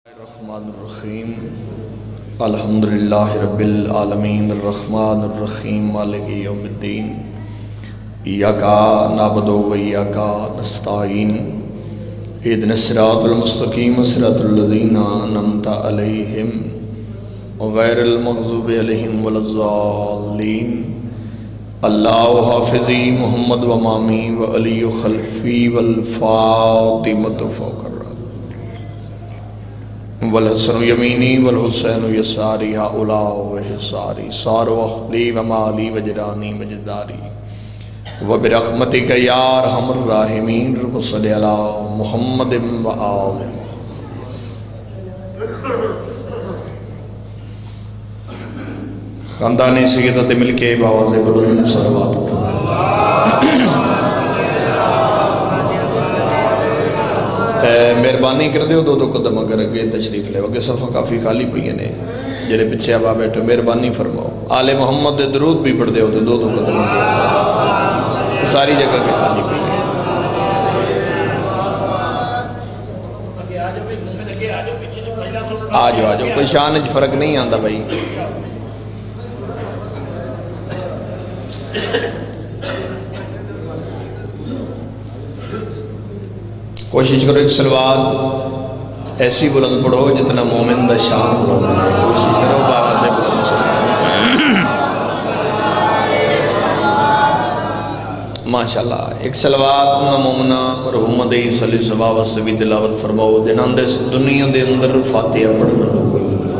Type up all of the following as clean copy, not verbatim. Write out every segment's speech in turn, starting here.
الرحمن الرحیم الحمدللہ رب العالمین الرحمن الرحیم مالک یوم الدین ایاک نعبد و ایاک نستعین اهدنا الصراط المستقیم صراط الذین انعمت علیہم غیر المغضوب علیہم ولا الضالین اللہ حافظی محمد و مامی و علی خلفی والفاطمۃ فوق والحسن یمینی والحسین یساری ہؤلاء وحساری سار وحلی ومالی وجرانی وجداری وبرحمتک یا ارحم الراحمین رب صلی علی محمد و آل خاندان سیدت مل کے باواز بلند صلوات مہربانی کر دیو دو قدم اگر اگے تشریف لے وگے صفحہ کافی خالی پئی نے جڑے پیچھے اب بیٹھو مہربانی فرماؤ آل محمد دے درود بھی پڑھ دیو دو قدم اگے ساری جگہ کے خالی پئی آجو کوئی شان اچ فرق نہیں آندا بھائی کوشش کرو ایک سلوات ایسی بلند پڑھو جتنا مومن دا شان بلند ہے کوشش کرو باوات بلند سلوات ماشاءاللہ ایک سلوات انہا مومنہ مرحوم دے صلی صبح وسبی تلاوت فرماؤ دنان دے دنیا دے اندر فاتحہ پڑھنا لگو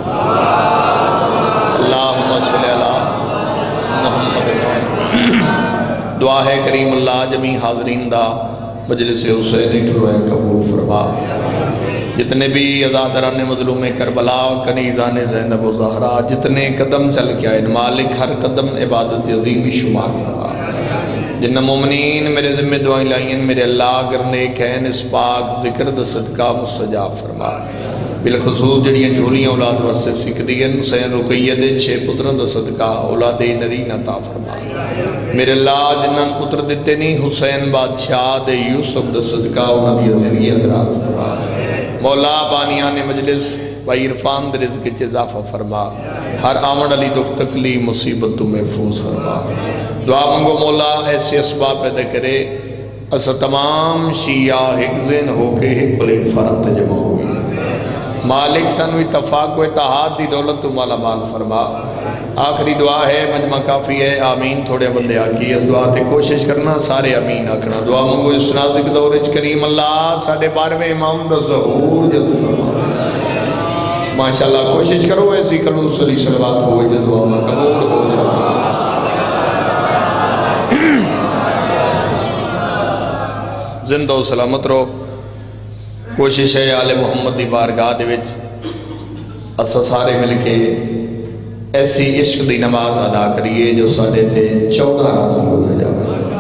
اللہم صلی اللہ محمد دعا ہے کریم اللہ جمی حاضرین دا مجلس حسینی ٹھروے قبول فرما جتنے بھی عزادران مظلوم کربلا کنیزان زینب و زہرا جتنے قدم چل کے آئے مالک ہر قدم عبادت عظیمی شمار فرما جنہ مومنین میرے ذمہ دعائیں لائیں میرے اللہ اگر نیک ہیں اس پاک ذکر دا صدقہ مستجاب فرما بالخصوص جڑیاں جھولیاں اولاد واسے سکھ دین حسین رقیہ دے 6 پتروں دا صدقہ اولاد نرین عطا فرما میرے اللہ جنہاں پتر دیتے نہیں حسین بادشاہ دے یوسف دا صدقہ انہاں دی زندگی اندرات فرما مولا بانیان مجلس و عرفان دے رزق کے اضافہ فرما ہر آمد علی دکھ تکلیف مصیبت تو محفوظ فرما دعا منگو مولا ایسے اسباب پیدا کرے اسا تمام شیعہ حقزین ہو کے ایک پلیٹ فارم تجمع ہوگی مالک سنو اتفاق و اتحاد دی دولت تو مالا مال فرما آخری دعا ہے مجمع کافی ہے آمین تھوڑے بندے آکی اس دعا تے کوشش کرنا سارے آمین آکھنا دعا منگو اس نازک دورج کریم اللہ ساڑھے 12ویں امام دا ظہور جلد فرما ماشاءاللہ کوشش کرو ایسی کلو صلی صلوات ہوئے جو دعا میں قبول ہو جائے زندہ و سلامت رو کوشش ہے آل محمد دی بارگاہ دے وچ اسا سارے مل کے ایسی عشق دی نماز ادا کریے جو ساڑھے تے 14 راضی ہو جائے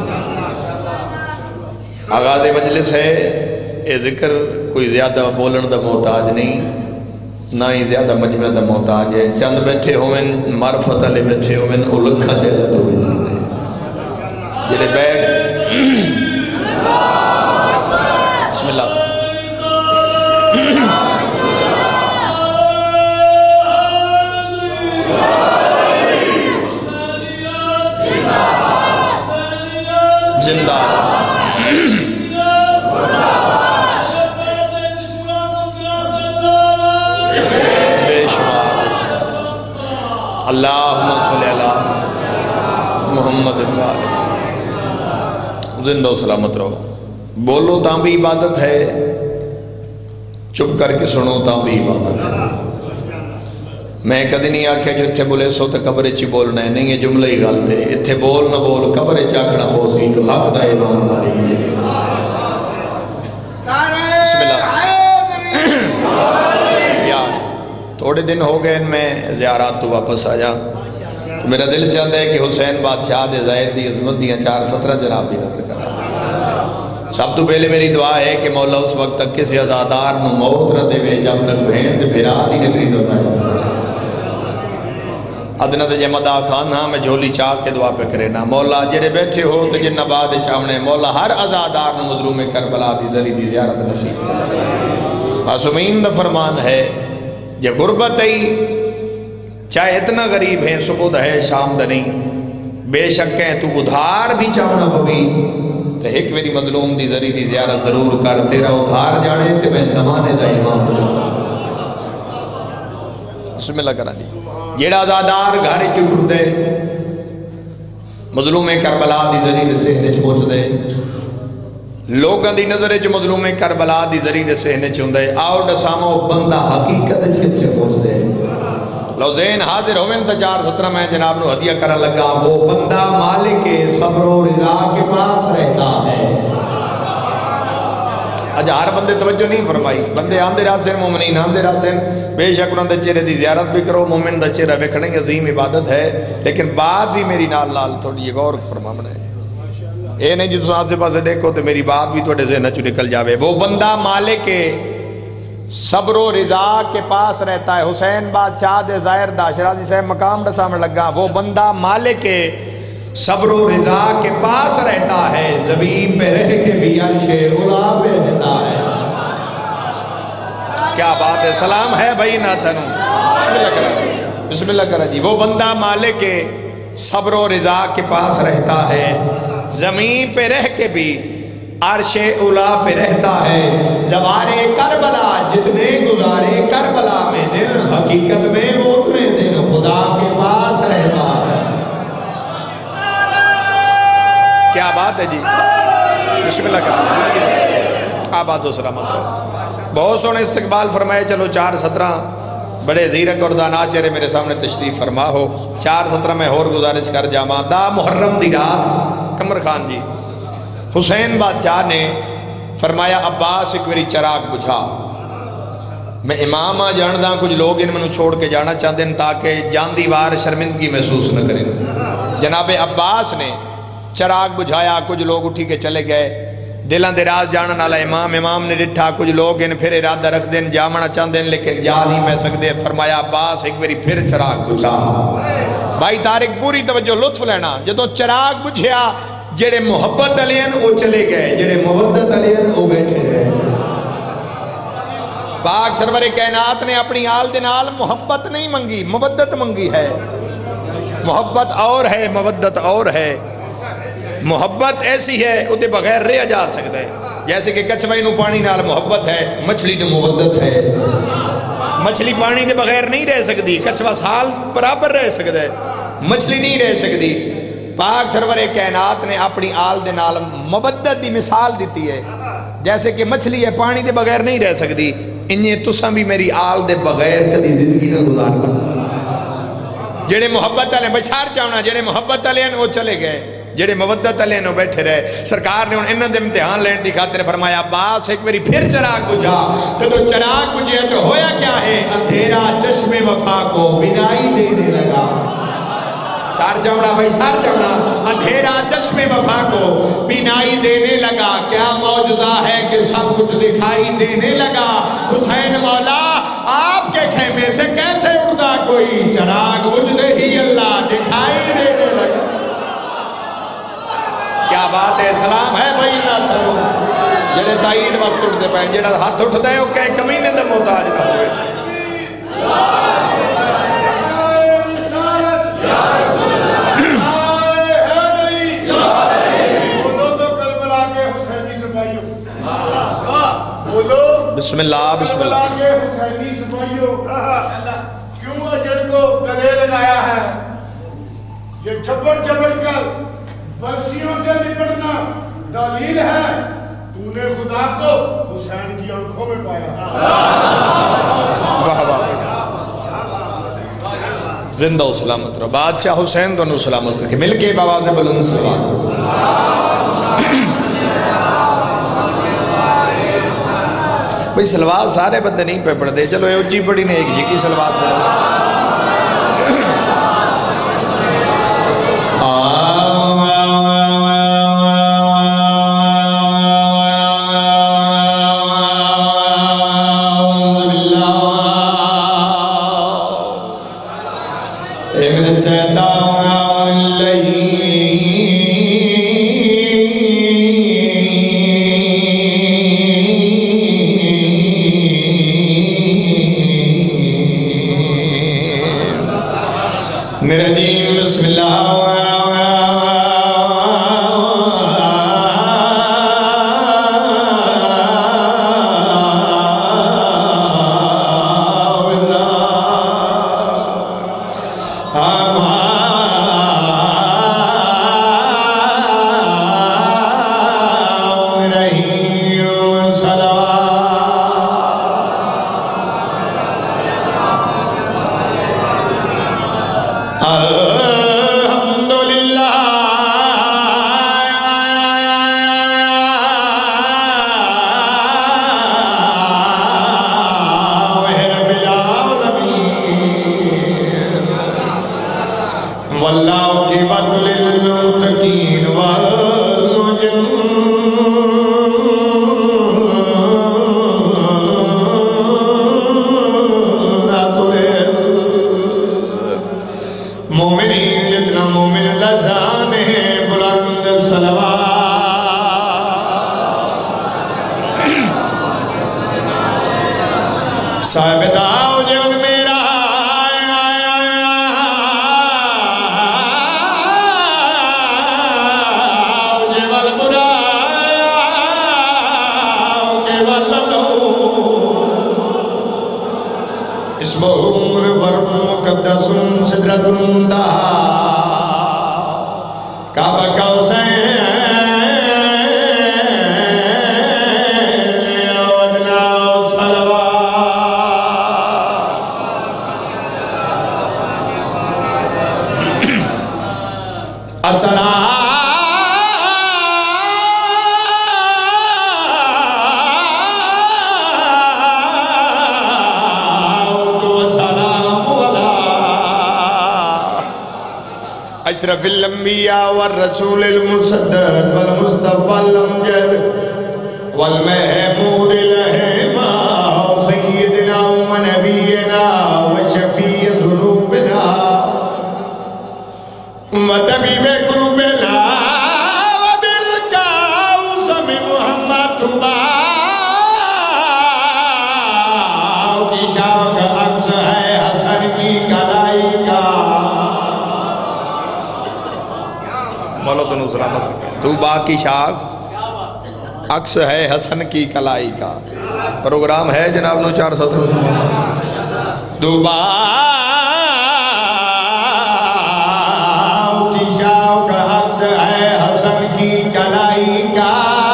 آغاز مجلس ہے اے ذکر کوئی زیادہ بولن دا محتاج نہیں نہ ہی زیادہ مجمع دا محتاج ہے چند بیٹھے ہوئن معرفت علی بیٹھے ہوئن اولکھا جیدہ تو بھی نہیں جلے بیٹھ بسم اللہ زندہ بے شمار اللہم صلی اللہ محمد زندہ و سلامت رہو بولو تاں بھی عبادت ہے چپ کر کے سنو تاں بھی عبادت ہے میں کدی نہیں آکھے جو اتھے بولے سو تے قبرے چی بولنا ہے نہیں یہ جملہ ہی غلط ہے اتھے بول نہ بول قبرے چاکڑا بوسی جو حق دا ایمان ماری بسم اللہ تھوڑے دن ہو گئے ان میں زیارات تو واپس آیا تو میرا دل چاہتا ہے کہ حسین بادشاہ دے ظاہر دی عظمت دیاں 4-17 جناب دی نظر کرا سب تو پہلے میری دعا ہے کہ مولا اس وقت تک کسی عزادار نو موت نہ دے جب تک بہن دے بھیرا دی نگری دو ظاہر ادنا دے جمدہ خان ہاں میں جھولی چاک کے دعا پہ کرے نا مولا جڑے بیٹھے ہو تو جن بعد چاونے مولا ہر عزادار نو مظلوم کربلا دی ذری دی زیارت نصیب معصومین دا فرمان ہے جے غربت ہی چاہے اتنا غریب ہیں صبح دا ہے شام دا نہیں بے شک ہے تو ادھار بھی چاہنا پوی تو ایک میری مظلوم دی ذری دی زیارت ضرور کر تیرا ادھار جانے تے میں زمانے دا امام ہوں بسم اللہ کرا دی جیڑا آزادار گھر چٹر دے مظلوم کربلا دی ذری دے سہنے چ پہنچ دے لوگاں دی نظر چ مظلوم کربلا دی ذری دے سہنے چ ہوندے آؤ ڈسامو بندہ حقیقت چ پہنچ دے لو زین حاضر ہوئے تا 4:17 میں جناب نو ہدیہ کرن لگا وہ بندہ مالک صبر و رضا کے پاس رہتا ہے اج ہر بندے توجہ نہیں فرمائی بندے آندے راسن مومنین آندے راسن بے شک انہوں نے چہرے دی زیارت بھی کرو مومن دا چہرہ ویکھنے عظیم عبادت ہے لیکن بات بھی میری نال نال تھوڑی غور فرمانا ہے اے نہیں جی تو آسے پاسے دیکھو تو میری بات بھی تھوڑے ذہن چ نکل جاوے وہ بندہ مالک صبر و رضا کے پاس رہتا ہے حسین بادشاہ دے ظاہر دا شرازی صاحب مقام دا سامنے لگا وہ بندہ مالک صبر و رضا کے پاس رہتا ہے زمین پہ رہ کے بھی عرش اولا پہ رہتا ہے کیا بات ہے سلام ہے بھائی ناتنو بسم اللہ کرا جی وہ بندہ مالک صبر و رضا کے پاس رہتا ہے زمین پہ رہ کے بھی عرش اولا پہ رہتا ہے زوارے کربلا جتنے گزارے کربلا میں دل حقیقت میں وہ اتنے دل خدا کے پاس رہتا ہے کیا بات ہے جی بسم اللہ کرنا آباد و سلامت رہو بہت سونے استقبال فرمائے چلو 4:17 بڑے زیرک اور دانا چہرے میرے سامنے تشریف فرما ہو 4:17 میں اور گزارش کر جاما دا محرم دی رات قمر خان جی حسین بادشاہ نے فرمایا عباس ایک میری چراغ بجھا میں امام جاندہ کچھ لوگ ان منو چھوڑ کے جانا چاہتے ہیں تاکہ جان دیوار شرمندگی محسوس نہ کریں جناب عباس نے چراغ بجھایا کچھ لوگ اٹھی کے چلے گئے دلان دراز جانا نالا امام نے ڈٹھا کچھ لوگ ان پھر ارادہ رکھ دیں جامنا چاہتے ہیں لیکن جا نہیں میں سکتے فرمایا عباس ایک میری پھر چراغ بجھا بھائی تارک پوری توجہ لطف لینا جدو چراغ بجھیا جڑے محبت علیہن وہ چلے گئے جڑے محبت علیہن وہ بیٹھے گئے پاک سرور کائنات نے اپنی آل دنال محبت نہیں منگی مودت منگی ہے محبت اور ہے مودت اور ہے محبت ایسی ہے اسے بغیر رہ جا سکتا ہے جیسے کہ کچھوائی نو پانی نال محبت ہے مچھلی نو مودت ہے مچھلی پانی کے بغیر نہیں رہ سکتی کچھوا سال برابر رہ سکتا ہے مچھلی نہیں رہ سکتی پاک سرور کائنات نے اپنی آل دے نال مبدت دی مثال دیتی ہے جیسے کہ مچھلی ہے پانی دے بغیر نہیں رہ سکتی انہیں تساں بھی میری آل دے بغیر کدی زندگی نہ گزارنا جڑے محبت علیہ بچار چاہنا جڑے محبت علیہ وہ چلے گئے جڑے مودت علیہ نو بیٹھے رہے سرکار نے انہوں نے امتحان لین دی خاطر فرمایا عباس ایک باری پھر چراغ بجھا تو چراغ بجھے تو ہویا کیا ہے اندھیرا چشم وفا کو بینائی دینے لگا سار چوڑا بھائی سار چوڑا اندھیرا چشم وفا کو بینائی دینے لگا کیا معجزہ ہے کہ سب کچھ دکھائی دینے لگا حسین مولا آپ کے خیمے سے کیسے اٹھتا کوئی چراغ بجھتے ہی اللہ دکھائی دینے لگا کیا بات ہے سلام ہے بھائی اللہ تعالیٰ جڑے تائید وقت اٹھتے پہن جڑا ہاتھ اٹھتا ہے وہ کہیں کمینے دے محتاج نہ ہوئے بسم اللہ بسم اللہ کیوں اجل کو گلے لگایا ہے یہ جبر جبر کر برسیوں سے لپٹنا دلیل ہے تو نے خدا کو حسین کی آنکھوں میں پایا واہ واہ زندہ و سلامت رہو بادشاہ حسین دونوں سلامت رکھے مل کے بآواز بلند سلام بھئی سلوات سارے بندے نہیں پہ پڑھ دے چلو اے اجی پڑھی نے ایک جی کی سلوات پڑھ دے الرجیم بسم اللہ اشرف الانبیاء والرسول المسدد والمصطفى الامجد والمحمود الہما سیدنا ونبینا وشفیع ذنوبنا وطبیب قلوبنا وبالکاظم محمد کی شاک عکس ہے حسن کی کلائی کا مولا تنو سلامت رکھے طوبا کی شاخ عکس ہے حسن کی کلائی کا پروگرام ہے جناب نو 4 سطر طوبا کی شاخ عکس ہے حسن کی کلائی کا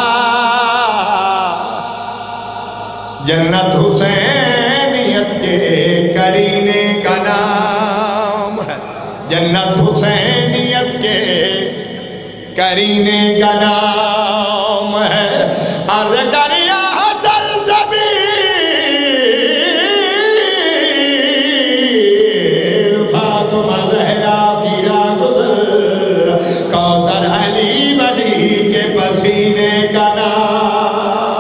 جنت حسینیت کے کرینے کا نام ہے جنت حسینیت کے کرینے کا نام ہے عرض دریا حسن سبیل فاطمہ زہرا کی راہ گزر کوثر علی بدی کے پسینے کا نام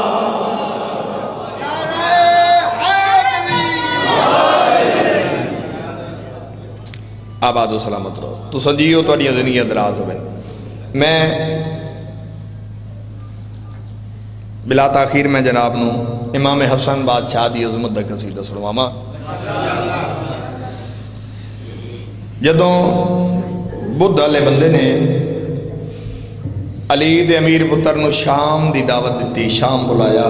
آباد و سلامت رہو تو سنجیو تو اڈیاں زندگیاں دراز ہوئے میں بلا تاخیر میں جناب نو امام حسن بادشاہ دی عظمت دا قصیدہ سنواما جدوں بدھ والے بندے نے علی دے امیر پتر نو شام دی دعوت دیتی شام بلایا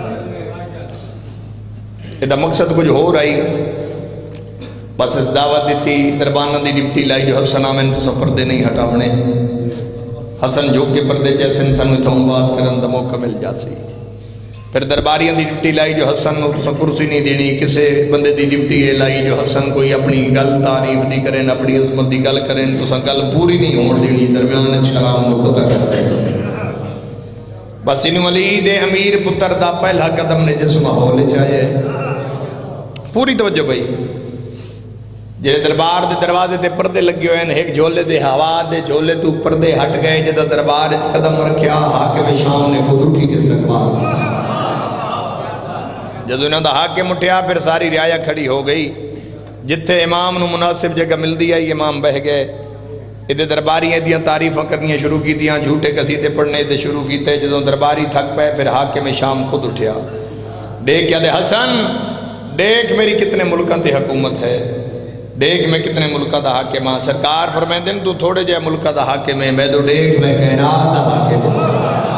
یہ مقصد کچھ ہو رہی بس اس دعوت دیتی دربانہ دی ڈپٹی لائی جو حسن آمین تو سفر دے نہیں ہٹاونے حسن جو کے پردے جیسے انسان میں تھوں بات کرن دا موقع مل جاسی پھر درباریاں دی ڈپٹی لائی جو حسن نو تو کرسی نہیں دینی کسے بندے دی ڈپٹی یہ لائی جو حسن کوئی اپنی گل تعریف دی کریں اپنی عظمت دی گل کریں تو گل پوری نہیں ہوڑ دینی درمیان شرام نو پتہ کر رہے بس انہوں علی دے امیر پتر دا پہلا قدم نے جس ماحول چاہیے پوری توجہ بھائی جیسے دربار دے دروازے دے پردے لگے ہوئے ہیں ایک جھولے دے ہوا دے جھولے تو پردے ہٹ گئے جدہ دربار اچھ قدم رکھیا حاکم شام نے خود اٹھی کے استقبال جدو انہوں دا حاکم اٹھیا پھر ساری رعایا کھڑی ہو گئی جتھے امام نو مناسب جگہ مل دیا امام بہ گئے ادھے درباری دیاں تعریفاں کرنیاں شروع کی دیاں جھوٹے قصیدے پڑھنے دے شروع کیتے جدو درباری تھک پے پھر حاکم شام خود اٹھیا دیکھ کیا دے حسن دیکھ میری کتنے ملکاں تے حکومت ہے دیکھ میں کتنے ملکہ دا حاکم ہاں. سرکار فرمائیں دن تو تھوڑے جائے ملکہ دا حاکم ہے، میں تو دیکھ میں کائنات دا حاکم ہوں.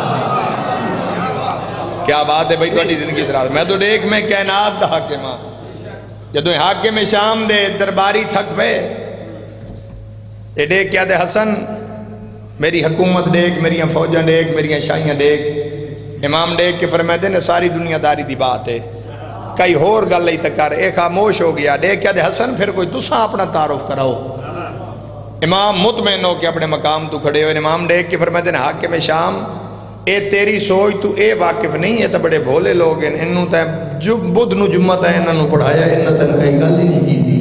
کیا بات ہے بھائی تھوڑی زندگی طرح، میں تو دیکھ میں کائنات دا حاکم ہاں. جدو حاکم شام دے درباری تھک پے اے دیکھ کیا دے حسن میری حکومت دیکھ، میریاں فوجاں دیکھ، میریاں شاہیاں دیکھ. امام دیکھ کے فرمائے دن ساری دنیا داری دی بات ہے، کئی ہور گل لئی تکار. ایک خاموش ہو گیا. دیکھ کیا دے حسن پھر کوئی تساں اپنا تعارف کراؤ. امام مطمئن ہو کے اپنے مقام تو کھڑے ہوئے. امام دیکھ کے فرمائے دن حاکم شام اے تیری سوچ تو اے واقف نہیں ہے، تو بڑے بھولے لوگ ہیں. انہوں تے جو بدھ نو جمعہ تے انہوں پڑھایا، انہوں تے کئی گل ہی نہیں کی تھی.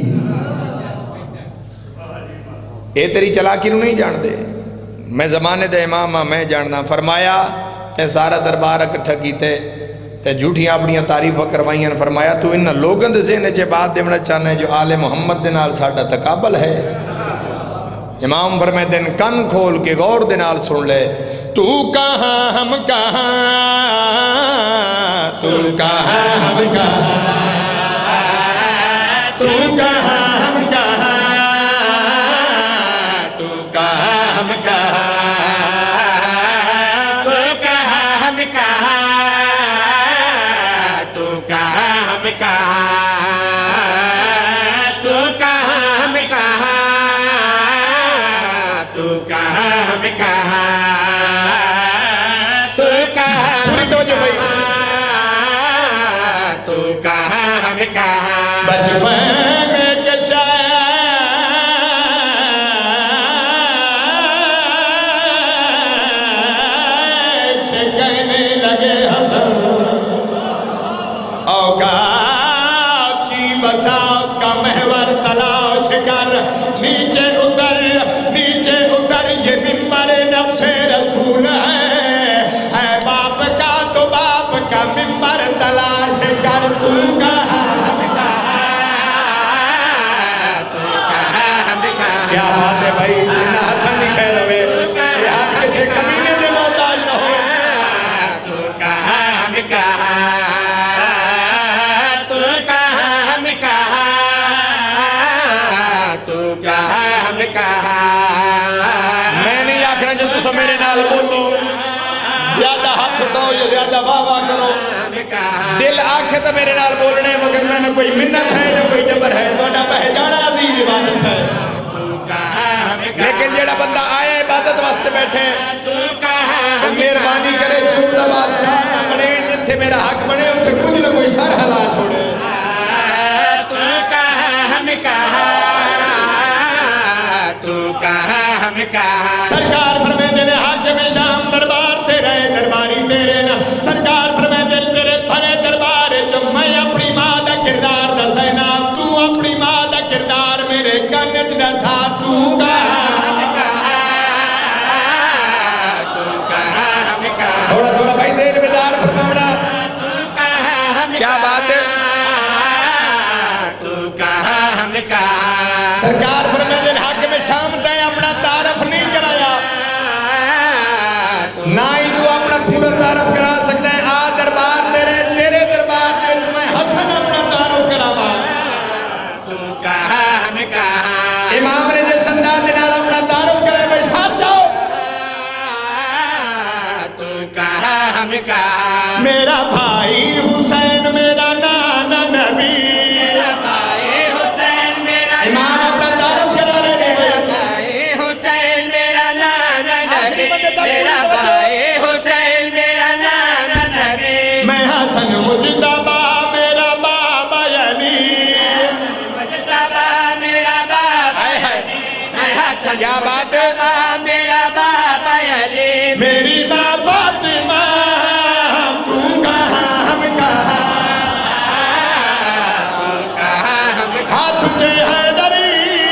اے تیری چلاکی نو نہیں جان دے. میں زمانے دے امام ہاں، میں جاننا. فرمایا تے سارا دربار اکٹھا کیتے تے جھوٹیاں اپنیاں تعریفاں کروائیاں. فرمایا تو ان لوگوں دے ذہن وچ بات دینا چاہنا ہے جو آل محمد دے نال ساڈا تقابل ہے. امام فرمائے دن کن کھول کے غور دے نال سن لے. تو کہاں ہم کہاں، تو کہاں ہم کہاں، تو کہاں ہم کہاں، تو کہاں ہم کہاں، تو کہاں ہم کہاں، تو کہاں ہم کہاں، تو کہاں ہم کہاں، تو کہاں ہم کہاں، تو کہاں پوری توجہ بھائی. تو کہاں ہم کہاں. بچپن میں کسا کہنے لگے حسن، اوقات کی بساط کا محور تلاش کر نیچے اتر، نیچے اتر. یہ ممبر نفس رسول ہے باپ کا تو باپ کا ممبر تلاش کر. تو کہاں کیا بات ہے بھائی، انہا ہاتھا نہیں کہہ رہے یہ ہاتھ کسے کمینے دے محتاج نہ ہو. تو کہاں ہم کہاں، تو کہاں ہم کہاں، تو کہاں ہم کہاں. میں نہیں آکھنا جو تسا میرے نال بولو، زیادہ ہاتھ اٹھاؤ یا زیادہ واہ واہ کرو. دل آکھے تو میرے نال بولنے مگر نہ کوئی منت ہے نہ کوئی جبر ہے. توڑا بہ جانا عظیم عبادت ہے. لیکن جیڑا بندہ آیا عبادت واسطے بیٹھے تو مہربانی کرے چھوڑ دا بادشاہ بنے جتھے میرا حق بنے اتھے کچھ نہ کوئی سر ہلا چھوڑے. تو کہاں ہم کہاں، تو کہاں ہم کہاں. سرکار فرمائے دے حاکم شام دربار تیرے درباری تیرے نا. سرکار فرمائے دے تیرے بھرے دربار جو میں اپنی ماں دا کردار دسینا، تو اپنی ماں دا کردار میرے کنت دسا. تو تھوڑا تھوڑا بھائی ذہن میں دار فرماؤنا. کیا بات ہے. تو کہاں ہم کہاں. سرکار فرمائے دے حاکم شام تے اپنا تعارف نہیں کرایا، نہ ہی تو اپنا پورا تعارف کرا سکتا ہے. آ دربار تیرے، تیرے دربار تیرے تو میں حسن اپنا تعارف کراوا. تو کہاں ہم کہاں. امام نے جس انداز دے نال اپنا تعارف کرے بھائی ساتھ جاؤ. تو کہاں ہم کہاں. میرا بھائی حسین میرا نانا نبی. میرا بھائی حسین میرا امام اپنا تعارف کرا رہے ہیں. بھائی حسین میرا نانا نبی. میرا بھائی حسین میرا نانا نبی. میں حسن مجتبہ میرا بابا علی. مجتبہ میرا بابا علی. میں حسن کیا بات ہے. مجتبہ میرا بابا علی. میری ماں فاطمہ تو کہاں ہم کہاں. کہاں ہم ہاتھ تجھے حیدری.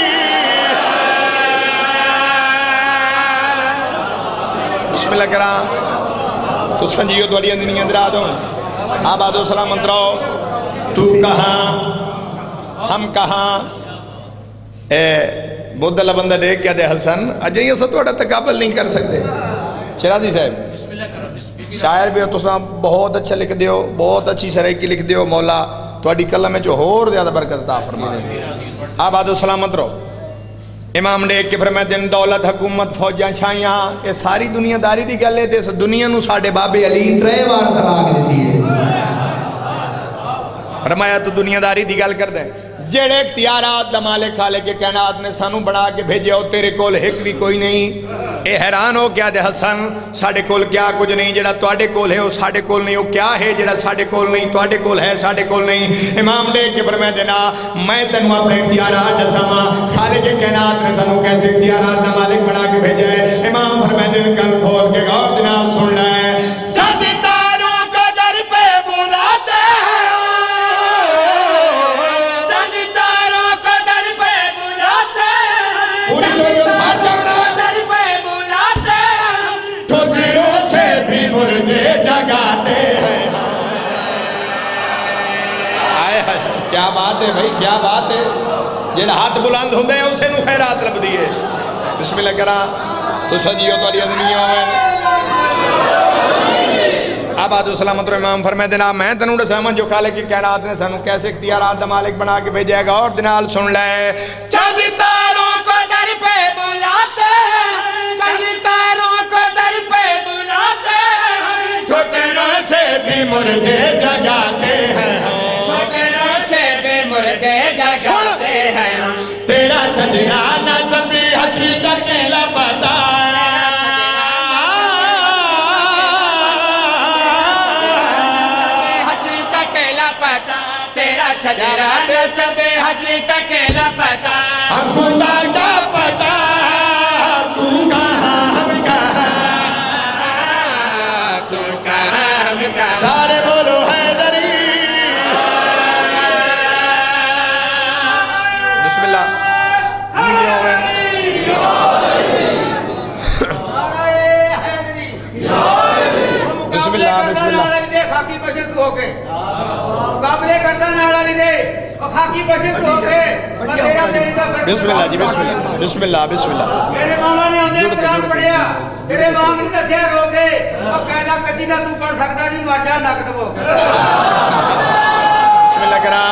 بسم اللہ کرام. تو سنجیو دوڑی اندنی اندر آدھوں آباد و سلام اندراؤ. تو کہاں ہم کہاں. اے بہت اللہ بندہ دیکھ کیا دے حسن اجے یہ ستوڑا تقابل نہیں کر سکتے. شرازی صاحب شاعر بھی ہو تو بہت اچھا لکھ دیو، بہت اچھی سرائکی لکھ دیو. مولا تو اڈی کلم میں جو ہور زیادہ برکت عطا فرمائے. آباد و سلامت رہو. امام ڈیک کے فرماتے ہیں دولت حکومت فوجاں چھائیاں یہ ساری دنیا داری دی گل ہے تے اس دنیا نو ساڈے بابے علی 3 بار طلاق دیتی ہے. فرمایا تو دنیا داری دی گل کر دے جڑے اختیارات دا مالک خالق کے کائنات نے سانو بنا کے بھیجے او تیرے کول ایک بھی کوئی نہیں. اے حیران ہو کیا دے حسن ساڈے کول کیا کچھ نہیں جڑا تواڈے کول ہے او ساڈے کول نہیں او کیا ہے جڑا ساڈے کول نہیں تواڈے کول ہے ساڈے کول نہیں. امام ڈیک کے فرماتے ہیں نا میں تینوں اپنے اختیارات دساواں خالق کے کائنات نے سانو کیسے اختیارات دا مالک بنا کے بھیجا ہے. امام فرماتے ہیں کن کھول کے غور دے نال سن لے کیا بات ہے بھائی کیا بات ہے جڑا ہاتھ بلند ہوندے ہیں اسے نو خیرات لب دیئے. بسم اللہ کرا تو سجیو تو علی ادنی ہوئے. آباد و سلامت رو امام فرمائے دینا میں تنوں رسامن جو خالق کی کائنات نے سانو کیسے اختیارات دا مالک بنا کے بھیجے گا اور دنال سن لے چند تاروں کو در پہ بلاتے ہیں چند تاروں کو در پہ بلاتے ہیں ٹھٹروں سے بھی مردے جگاتے ہیں مردے جگاتے ہیں تیرا چندنا نہ سبھی حسری تکیلا پتا حسری تکیلا پتا تیرا چندنا نہ سبھی حسری تکیلا پتا ہم خدا کا پتا تو کہاں ہم کہاں تو کہاں ہم کہاں سارے بولو حیدری بسم اللہ بسم اللہ بسم اللہ خاکی بشر تو ہو کے مقابلے کرتا ناڑا لی دے اور خاکی بشر تو ہو کے بسم اللہ جی بسم اللہ بسم اللہ بسم اللہ میرے مولا نے آندے قرآن پڑھیا تیرے مانگ نہیں دسیا رو کے اور قیدہ کچی دا تو پڑھ سکتا نہیں مر جا نکٹ ہو کے بسم اللہ کرا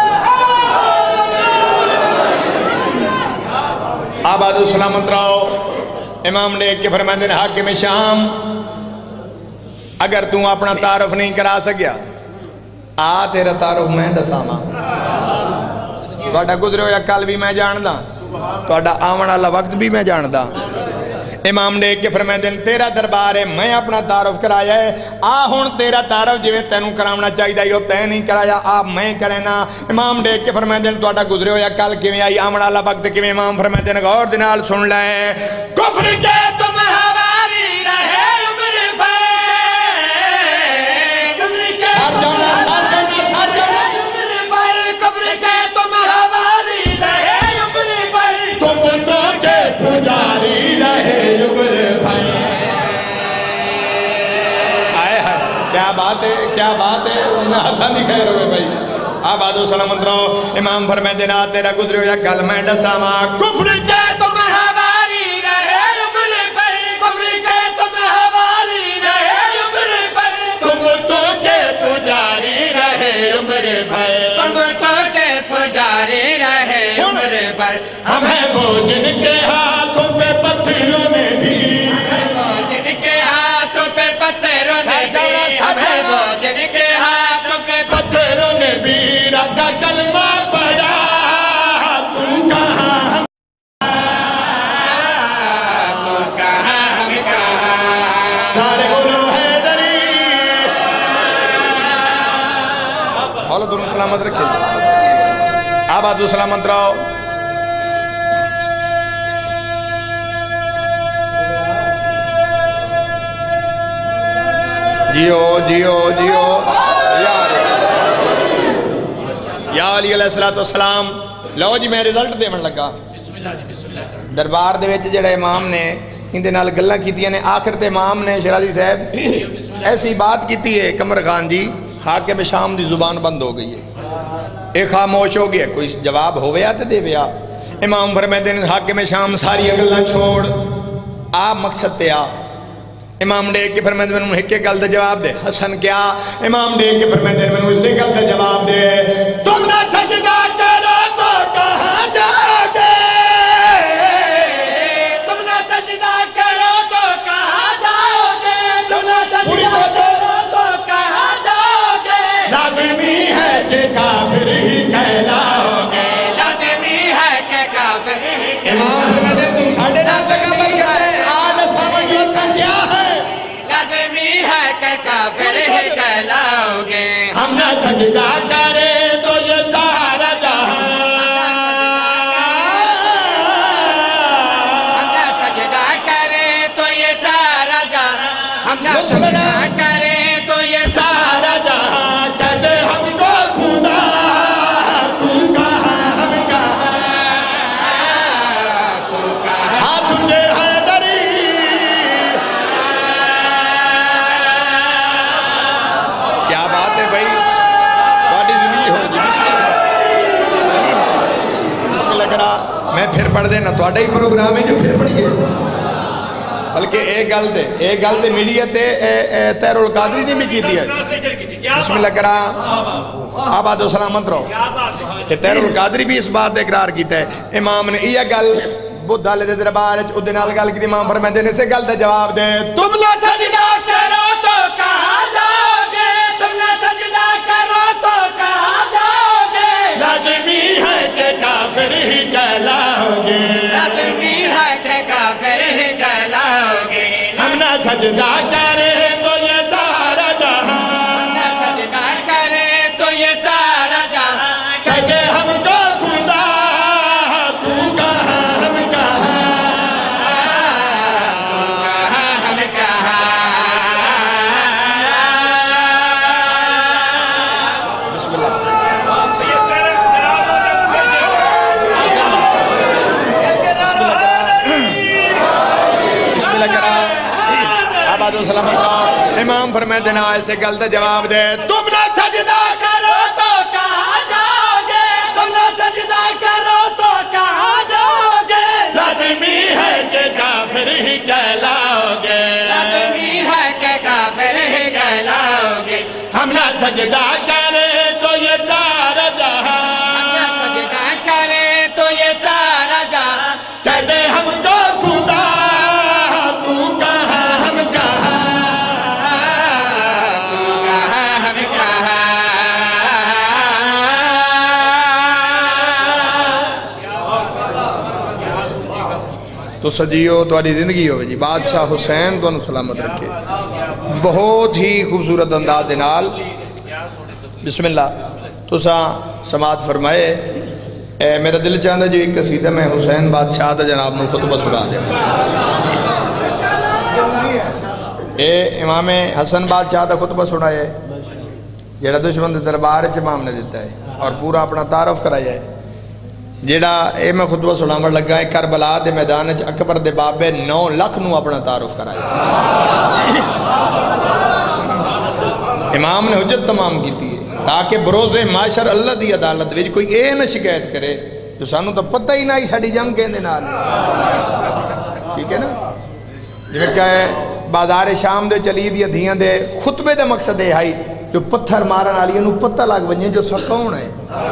آباد و سلامت رہو. امام ڈیک کے فرماتے ہیں حاکم شام اگر تم اپنا تعارف نہیں کرا سکیا آ تیرا تعارف میں دساواں. تہاڈا گزرے ہویا کل بھی میں جاندا تہاڈا آون والا وقت بھی میں جاندا. امام ڈیک کے فرماتے ہیں تیرا دربار ہے میں اپنا تعارف کرایا ہے آ ہن تیرا تعارف جویں تینوں کراونا چاہیدا ہے او تے نہیں کرایا آ میں کرینا. امام ڈیک کے فرماتے ہیں تہاڈا گزرے ہویا کل کیویں آئی آون والا وقت کیویں. امام فرماتے ہیں غور دے نال سن لے کفر کے تم حواری رہے عمر بھر کفر کے سر جانا عمر بھر کفر کے تم حواری رہے عمر بھر تم تو کے پجاری رہے عمر بھر. آئے ہے کیا بات ہے کیا بات ہے انہیں ہتھا نہیں خیر ہوئے بھائی. آباد و سلامت رہو. امام فرمائے دینا تیرا گزرے ہویا کل میں ڈساواں کفر کے تم حواری رہے عمر بھر کفر کے تم حواری رہے عمر بھر تم تو کے پجاری رہے عمر بھر تم تو کے پجاری رہے عمر بھر. ہمیں وہ جن کے ہاتھوں پہ پتھروں نے بھی جن کے ہاتھوں پہ پتھروں نے بھی ہمیں وہ جن کے ہاتھوں پہ پتھروں نے بھی رب کا کلمہ پڑھا تو کہاں تو کہاں ہم کہاں سارے بولو حیدری. بولو دونوں سلامت رکھیں آباد و سلامت رہو. جیو جیو جیو یا علی علیہ السلام. لو جی میں رزلٹ دے من لگا دربار دے وچ جڑے امام نے اندے نال گلاں کیتیاں نے آخر تے امام نے شرازی صاحب ایسی بات کیتی ہے قمر خان جی حاکم شام دی زبان بند ہو گئی ہے ایک خاموش ہو گیا کوئی جواب ہو گیا تے دے بیا. امام فرماتے ہیں حاکم شام ساری گلاں چھوڑ آ مقصد تے آ. امام ڈیک کے فرماتے ہیں میں ایک گل دا جواب دے. حسن کیا؟ امام ڈیک کے فرماتے ہیں میں اسی گل دا جواب دے تم نہ سجدہ کرو تو کہاں سجدہ کرے تو یہ سارا جہاں سجدہ کرے تو یہ سارا جہاں کہتے ہم کو خدا تو کہاں ہم کہاں ہاں تجھے حیدری کیا بات ہے بھائی باڈی زندگی ہو جی بسم اللہ کرا میں پھر پڑھ دینا تو ہی پروگرام ہے جو پھر پڑھیے بلکہ ایک گل تے میڈیا تے تیر القادری نے بھی کی دیا بسم اللہ کرا آباد و سلامت رہو تیر القادری بھی اس بات اقرار کیتا ہے امام نے یہ گل بدھا لے دے دربار ادھے نال گل کی امام فرمائے نے سے گل تے جواب دے تم نہ سجدہ کرو تو کہاں جاؤ گے تم نہ سجدہ کرو تو کہاں جاؤ گے لازمی ہے کہ کافر ہی کہلاؤ گے لازمی ہے کہ کافر ہی کہلاؤ گے ہم نہ سجدہ کرے تو یہ سارا جہاں ہم نہ سجدہ کرے تو یہ سارا جہاں کہتے ہم کو خدا تو کہاں ہم کہاں ہم کہاں بسم اللہ امام فرمائے دینا ایسے گل تے جواب دے تم نہ سجدہ کرو تو کہاں جاؤ گے تم نہ سجدہ کرو تو کہاں جاؤ گے لازمی ہے کہ کافر ہی کہلاؤ گے لازمی ہے کہ کافر ہی کہلاؤ گے ہم نہ سجدہ کرے تو یہ سارا جہاں ہم نہ سجدہ کرے تو یہ سارا جہاں کہتے ہم کو خدا تو کہاں ہم کہاں تو سجیو تواڈی زندگی ہوئے جی بادشاہ حسین تو سلامت رکھے بہت ہی خوبصورت انداز نال بسم اللہ تو سماعت فرمائے میرا دل چاہتا جو ایک قصیدہ میں حسین بادشاہ دا جناب نے خطبہ سنا دیا امام حسن بادشاہ دا خطبہ سنایا ہے جیڑا دشمن دے دربار امام نے دیتا ہے اور پورا اپنا تعارف کرایا ہے جیڑا اے میں خطبہ سناور لگا ہے کربلا دے میدان اکبر دے بابے 9 لاکھ نو اپنا تعارف کرایا امام نے حجت تمام کی تھی تاکہ بروز معاشر اللہ دی عدالت وچ کوئی اے نہ شکایت کرے جو سانو تو پتہ ہی نہ ہی ساڈی جنگ کہندے نال ٹھیک ہے نا جویں کہ بازار شام دے چلی دی دھیاں دے خطبے دے مقصد ہے جو پتھر مارن والیاں نو پتہ لگ ونجے جو سکون ہے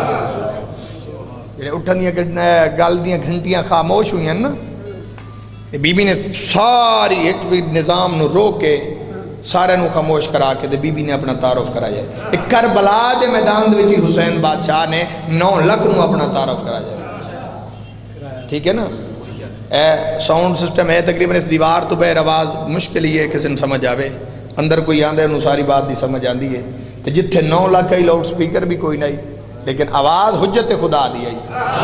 جڑے اٹھن دیاں گل دیاں گھنٹیاں خاموش ہوئی ہیں نا بی بی نے ساری ایک نظام نو رو کے سارے نو خاموش کرا کے بی بی نے اپنا تعارف کرایا ہے ایک کربلا دے میدان دے وچ حسین بادشاہ نے 9 لاکھ نو اپنا تعارف کرایا ہے ٹھیک ہے نا ساؤنڈ سسٹم ہے تقریباً اس دیوار تو بغیر آواز مشکل ہی ہے کسی نے سمجھ آوے اندر کوئی آندے انہوں ساری بات دی سمجھ آندی ہے تو جتھے 9 لاکھ ہی لاؤڈ سپیکر بھی کوئی نہیں لیکن آواز حجت خدا دی آئی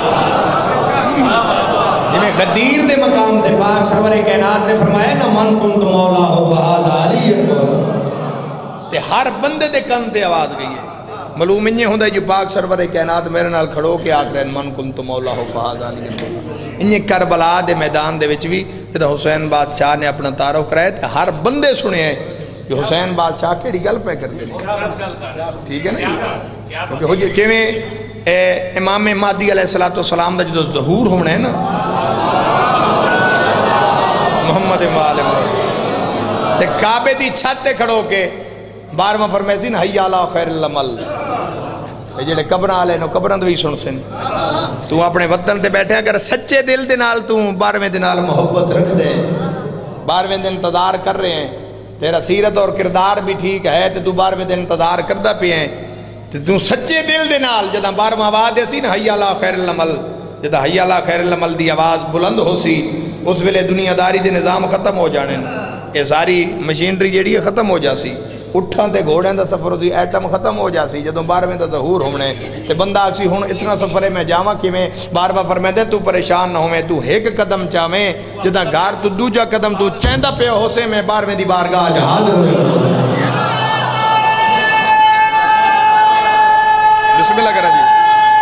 جنہیں غدیر دے مقام دے پاک سرور کائنات نے فرمایا نا من کنت مولا ہو فہاد علی تے ہر بندے دے کن تے آواز گئی ہے معلوم انہیں ہوندہ جو پاک سرور کائنات میرے نال کھڑو کے آکھ رہے من کنت مولا ہو فہاد علی انہیں کربلا دے میدان دے وچ بھی جدہ حسین بادشاہ نے اپنا تعارف کرایا تھے ہر بندے سنے ہیں کہ حسین بادشاہ کیڑی گل پہ کر دے ٹھیک ہے نا کیونکہ ہو جائے کیویں امام مہدی علیہ السلام دا جو ظہور ہونا ہے نا محمد معلم تے کعبے دی چھت تے کھڑو کے 12واں فرمائے سی نا حی علی خیر العمل یہ جڑے قبراں والے نو قبراں تو بھی سن سن تو اپنے وطن تے بیٹھے اگر سچے دل دے نال تو 12ویں دن نال محبت رکھ دے 12ویں دن انتظار کر رہے ہیں تیرا سیرت اور کردار بھی ٹھیک ہے تو 12ویں دن انتظار کردہ پہ ہیں تو سچے دل دے نال جدہ 12واں آواز دے سی نا حی علی خیر العمل جدہ حی علی خیر العمل دی آواز بلند ہو سی اس ویلے دنیا داری دے نظام ختم ہو جانے یہ ساری مشینری جیڑی ہے ختم ہو جا سی اٹھاں تے گھوڑیں دا سفر ہوتی ایٹم ختم ہو جاسی جدوں 12ویں دا ظہور ہونے تے بندہ آکسی ہون اتنا سفرے میں جاواں کہ میں بار بار فرمائے دے تو پریشان نہ ہوئے تو ایک قدم چاہویں جدہ گار تو دوجا قدم تو چیندہ پہ ہو سے میں 12ویں دی بارگاہ جا حاضر ہوئے بسم اللہ کرا جی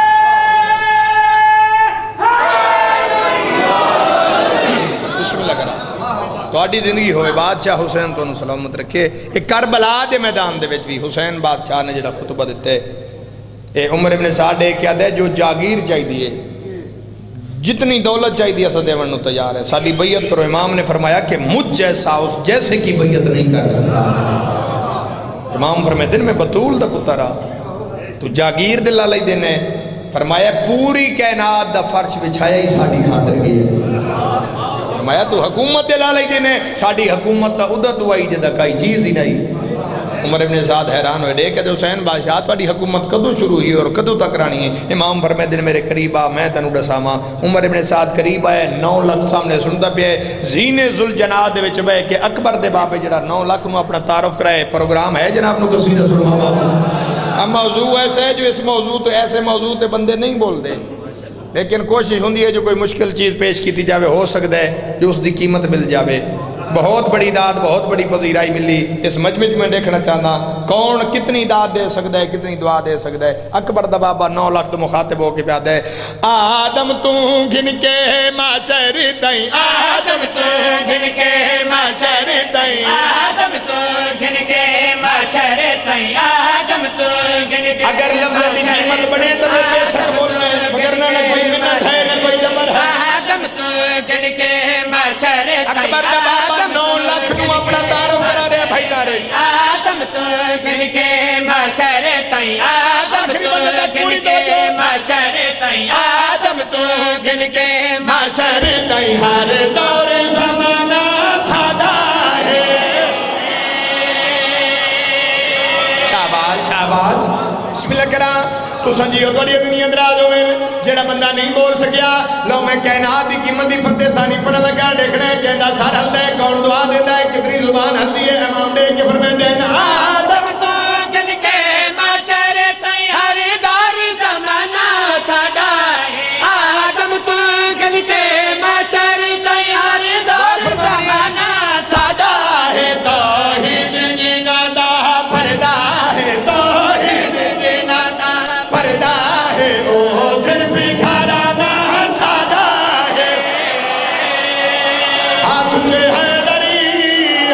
بسم اللہ کرا تو آڈی زندگی ہوئے بادشاہ حسین تو انہوں سلامت رکھے ایک کربلا دے میدان دے وچ بھی حسین بادشاہ نے جڑا خطبہ دیتے اے عمر ابن سعد کیا دے جو جاگیر چاہی دیئے جتنی دولت چاہی دی اسا دیون نو تیار ہے سالی بیعت کرو امام نے فرمایا کہ مجھ جیسا اس جیسے کی بیعت نہیں کر سکتا امام فرمائے دن میں بطول دا کتا رہا تو جاگیر دلہ لئی دینے فرمایا پوری کائنات دا فرش بچھایا ہی ساڑی خاطر کی ہے فرمایا تو حکومت دلہ لئی دینے ساڑی حکومت تا ادھت ہوا ہی جدہ کئی چیز ہی نہیں عمر ابن سعد حیران ہوئے دے کہ حسین بادشاہ تھوڑی حکومت کدوں شروع ہوئی اور کدوں تک رانی ہے امام فرمائے دن میرے قریب آ میں تنو ڈساما عمر ابن سعد قریب آئے 9 لاکھ سامنے سنتا پہ زین ذوالجناح دے وچ بے کہ اکبر دے باپے جڑا 9 لاکھ نو اپنا تعارف کرائے پروگرام ہے جناب نو قصیدہ سنوا اب موضوع ایسے ہے جو اس موضوع تو ایسے موضوع تے بندے نہیں بول دے لیکن کوشش ہوندی ہے جو کوئی مشکل چیز پیش کیتی جاوے ہو سکتا ہے جو اس دی قیمت مل جاوے بہت بڑی داد بہت بڑی پذیرائی ملی اس مجمع میں دیکھنا چاہنا کون کتنی داد دے سکتا ہے کتنی دعا دے سکتا ہے اکبر دا بابا 9 لاکھ تو مخاطب ہو کے پیاد ہے آدم تو گھن کے معاشر دائیں آدم تو گھن کے معاشر دائیں آدم تو گھن کے معاشر دائیں آدم تو گھن کے اگر لفظ دی قیمت بڑھے تو میں بے شک بولنے مگر نہ کوئی منت ہے نہ کوئی جبر ہے آدم تو گھن کے معاشر دائیں اکبر دا بابا 9 لاکھ نو اپنا تعارف کرا رہے بھائی دارے آدم تو گھن کے معاشر دائیں آدم تو گھن کے معاشر دائیں آدم تو گھن کے معاشر دائیں ہر دور زمانہ سادہ ہے شاباش شاباش بسم اللہ کرا تو سنجیو توڑی اتنی اندراز ہوئے جڑا بندہ نہیں بول سکیا لو میں کائنات دی قیمت دی فتح ثانی پڑھا لگا دیکھنا ہے کہنا سار ہلتا ہے کون دعا دیتا ہے کتنی زبان ہلتی ہے امام دے کے فرمائے دینا آدم تو گھن کے معاشر دائیں ہر دور زمانہ ساڈا ہے آدم تو گھن کے معاشر دائیں ہر دور زمانہ سادہ ہے توحید جینا دا پردہ ہے توحید جینا دا پردہ ہے او صرف گھرانا سادہ ہے ہاتھ تجھے حیدری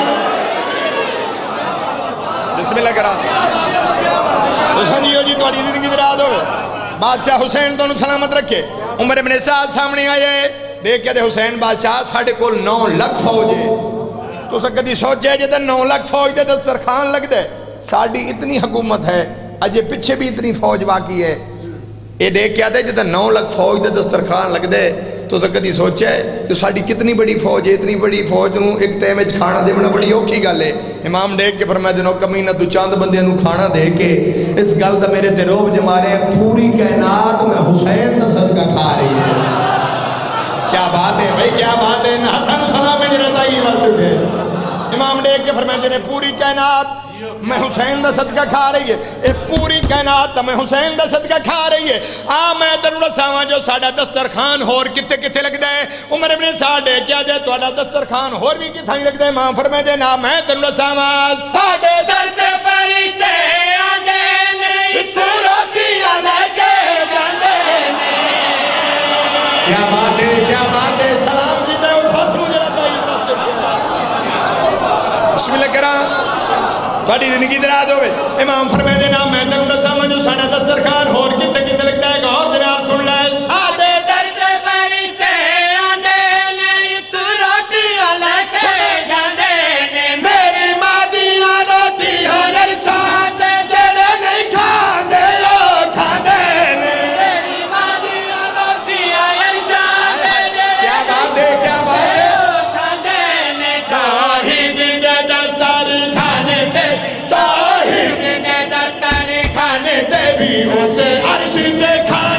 بسم اللہ کرا حسینیو جی توڑی زندگی دراد ہوئے بادشاہ حسین تو سلامت رکھے عمر ابن سعد سامنے آئے دیکھ کہتے حسین بادشاہ ساڑھے کول 9 لاکھ فوج ہے تو سا کدی سوچے جدہ 9 لاکھ فوج دے دسترخان لگ دے ساڑھی اتنی حکومت ہے اجے پچھے بھی اتنی فوج باقی ہے یہ دیکھ کیا دے جدہ 9 لاکھ فوج دے دسترخان لگ دے تو سا کدی سوچے جو ساڑھی کتنی بڑی فوج ہے اتنی بڑی فوج نو ایک ٹائم اچ کھانا دے بنا بڑی اوکھی گل ہے امام دیکھ کے فرمائے دنوں کمینہ دو چاند بندے نو کھانا دے کے اس گل دا میرے تے روب جمارے پوری کائنات میں حسین نہ صدقہ کھا رہی ہے کیا بات ہے بھائی کیا بات ہے نہتن سلام میں جنتا ہی بات اٹھے امام دیکھ کے فرمائے دینے پوری کائنات میں حسین دا صدقہ کھا رہی ہے اے پوری کائنات میں حسین دا صدقہ کھا رہی ہے میں تنوڑا ساواں جو ساڑھا دسترخان ہور کتے کتے لگ دے عمر ابن سعد کیا جائے تو آڑھا دسترخان ہور بھی کتھائی لگ دے ماں فرمائے دینا میں تنوڑا ساواں ساڑھے درد فرشتے آندے نہیں تو روٹیاں لگے جاندے نہیں کیا بات ہے سلام جیتے ہو تھوت مجھے رہتا ہی بسم اللہ کرا بڑی زندگی دراز ہوئے امام فرمائے دینا میں تنوڑا ساواں جو ساڑھا دسترخان ہور کتے کتے لگ دے گا اور دراز سن لائے ساڑھے درد فرشتے آندے نہیں تو روٹیاں لگے جاندے نہیں میری ماں دیا روٹیاں یرشاد جڑے نہیں کھاندے او کھاندے میری ماں دیا روٹیاں ارشاد کیا بات ہے کیا بات ہے کھاندے نہیں توحید دے دستر کھانے تے توحید دستار کھانے تے بھی اسے عرش دے کھانے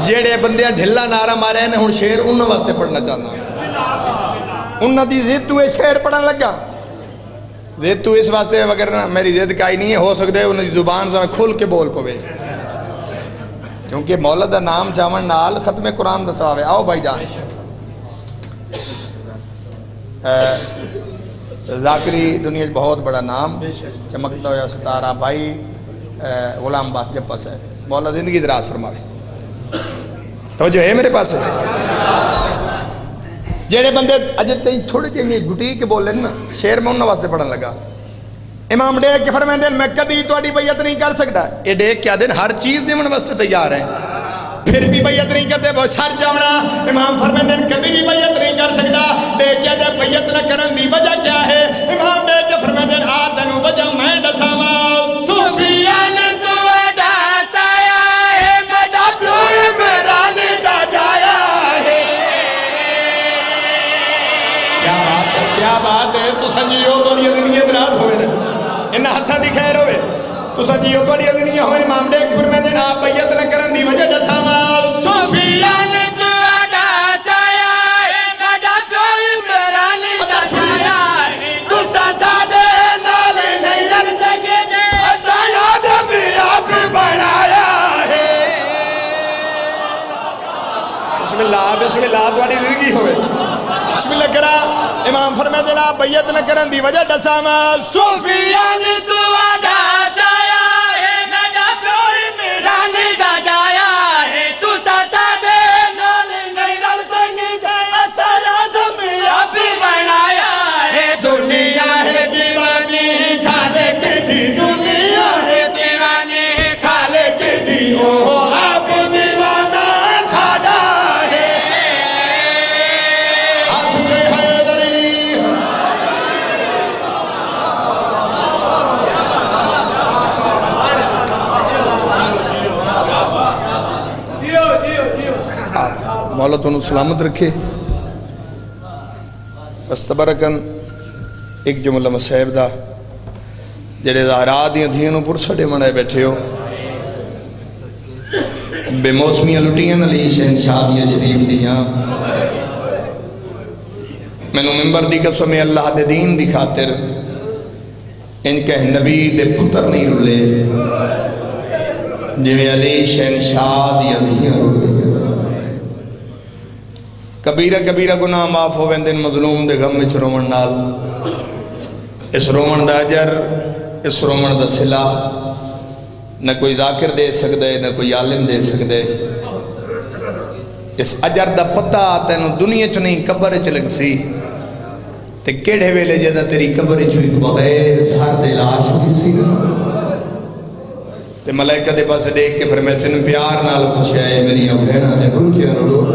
جیڑے بندے ڈھلا نعرہ مارے ہیں ہن شعر انہاں واسطے پڑھنا چاہنا انہاں دی ضد تو شعر پڑھن لگا ضد تو اس واسطے وغیرہ میری ضد کائی نہیں ہے ہو سکتا ہے انہاں دی زبان ذرا کھل کے بول پوے کیونکہ مولا دا نام چاون نال ختم قرآن دا ثواب ہے آؤ بھائی جان ذاکری دنیا بہت بڑا نام چمکتا ہوا ستارہ بھائی غلام باس جپس ہے مولا زندگی دراز فرماوے تو جو ہے میرے پاس جیڑے بندے اجے تھی تھوڑے جہی گھٹی کے بول لیں نا شعر میں انہوں واسطے پڑھن لگا امام ڈیک کے فرمائیں دن میں کدی تواڈی بیعت نہیں کر سکتا یہ ڈیک کیا دن ہر چیز دیون واسطے تیار ہیں پھر بھی بیعت نہیں کرتے بہت سر جاونا امام فرمائیں دن کبھی بھی بیعت نہیں کر سکتا ڈیک کیا دن بیعت نہ کرن دی وجہ کیا ہے امام ڈیک کے فرمائیں دن آدھنو وجہ میں دساما صوفیان تو اڈا سایا ہے میڈا پیور عمران دا جایا ہے کیا بات ہے تو سنجیو تو یہ دنیا درات ہوئے نا انہا ہتھا دی خیر ہوئے تو سنجیو تو یہ دنیا ہوئے امام ڈیک فرمائیں دن آپ بیعت نہ کرن دی وجہ دساما صوفیان تو اڈا سایا ہے میڈا پیور عمران دا جایا ہے تو سادے نالے نہیں رل سکے دے سایا دم آپ بنایا ہے بسم اللہ تواڈی زندگی ہوئے بسم اللہ کرا امام فرمائے دینا بیعت نہ کرن دی وجہ دساما صوفیان تو اڈا سایا ہے میڈا پیور عمران دا جایا ہے تو سادے نالے نہیں رل سکے دے سایا دم آپ بنایا ہے دنیا ہے دیوانی خالق دی دنیا ہے دیوانی خالق دی اوہ آپ دیوانہ ساڈا ہے ہاتھ دے حیدری مولا تو سلامت رکھے بس تبرکن ایک جملہ مسائب دا جڑے زہرا دیاں دھیانوں پر سڑے منائے بیٹھے ہو بے موسمیاں لٹیاں علی شہنشاہ دیاں شریف دیاں میں نو ممبر دی قسم اللہ دے دین دی خاطر ان کے نبی دے پتر نہیں رلے جو علی شہنشاہ دیاں دھیاں رل گئی کبیرہ گناہ معاف ہو ویندن مظلوم دے غم وچ رومن نال اس رومن دا اجر اس رومن دا صلہ نہ کوئی ذاکر دے سکدے نہ کوئی عالم دے سکدے اس اجر دا پتہ تینو دنیا چ نہیں قبر چ لگ سی تے کیڑے ویلے جدا تیری قبر چ بغیر سر دے لاش کسی نہ تے ملائکہ دے پاس دیکھ کے فرمائے سن پیار نال پوچھیا اے میری بہناں دے بھوکیاں نو رو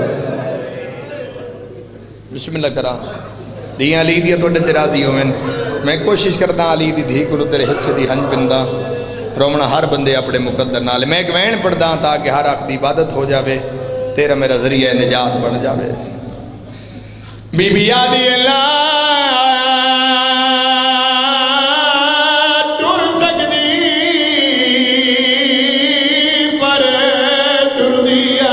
بسم اللہ کرا دیاں علی دیا توڑے تیرا دیو میں کوشش کرتا علی دی دھی کو تیرے حصے دی ہنج بندہ رومنا ہر بندے اپنے مقدر نالے میں ایک وین پڑھتا ہوں تاکہ ہر حق دی عبادت ہو جاوے تیرا میرا ذریعہ نجات بن جاوے بی بی آدھی اللہ ٹر سکتی پر ٹر دیا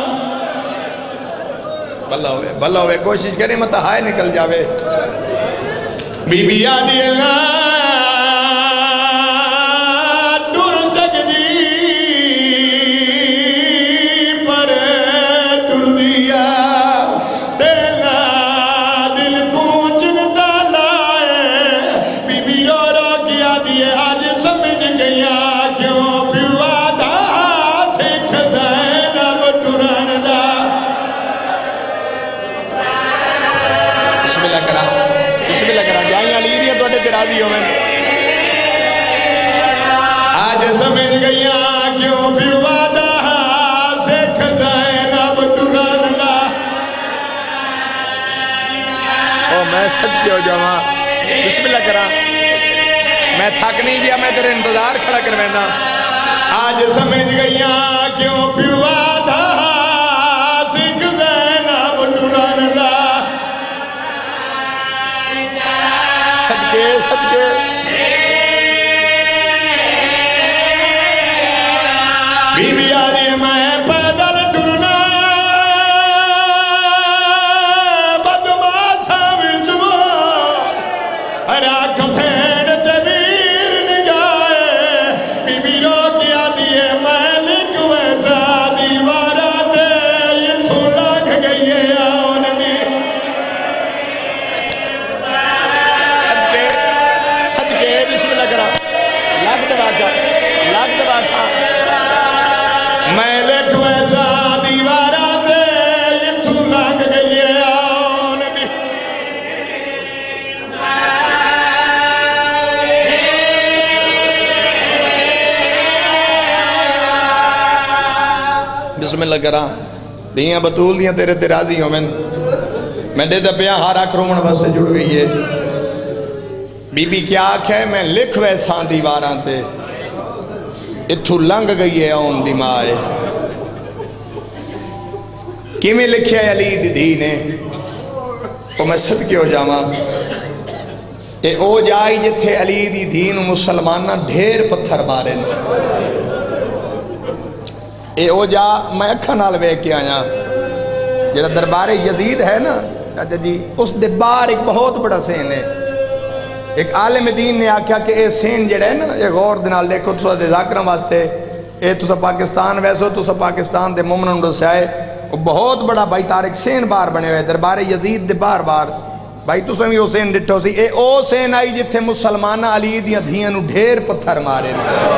بھلا ہوئے کوشش کریں مت ہائے نکل جاوے بی بی آدھی اللہ ٹر سکتی پر ٹر دیا تیلا دل پوچھتا لائے بی بی رو رو کیا دیئے آج سمجھ گیا کیوں پیوا دا سکھ دائنا بٹران دا بسم اللہ کرا جائیں علی دیا تو اٹھے تیرا دیو میں آج سمجھ گیا کیوں پیوا دا سکھ دائنا بٹران دا او میں صدقے ہو جاؤں بسم اللہ کرا میں تھک نہیں دیا میں تیرے انتظار کھڑا کر بینا آج سمجھ گیا کیوں پیوا دا سکھ دائنا بٹران دا صدقے بی بی آدھی میں پیدل بسم اللہ کرا دیاں بطول دیاں تیرے تے راضی ہوں میں دے دا پیا ہارا کرومن بس سے جڑ گئی ہے بی بی کیا آکھے میں لکھ ویسان دیواراں تے اتھو لنگ گئی ہے اون دی مائے کی میں لکھے علی دی دینے تو میں صدقے ہو جاما اے او جائی جتھے علی دی دین مسلمانہ ڈھیر پتھر مارے اے او جا میں اکھا نال وے کے آیا جڑا دربار یزید ہے نا جی اس دربار ایک بہت بڑا سین ہے ایک عالم دین نے آکھا کہ اے سین جڑا ہے نا یہ غور دنال دیکھو تو سا ذاکرہ واسطے اے تو سا پاکستان ویسو تو سا پاکستان دے مومنن دو سے آئے بہت بڑا بھائی تارک سین بار بنے ہوئے دربار یزید دے بار بار بھائی تو سمی او سین ڈٹھو سی اے او سین آئی جتھے مسلمانہ علی دیاں دھیاں نو ڈھیر پتھر مارے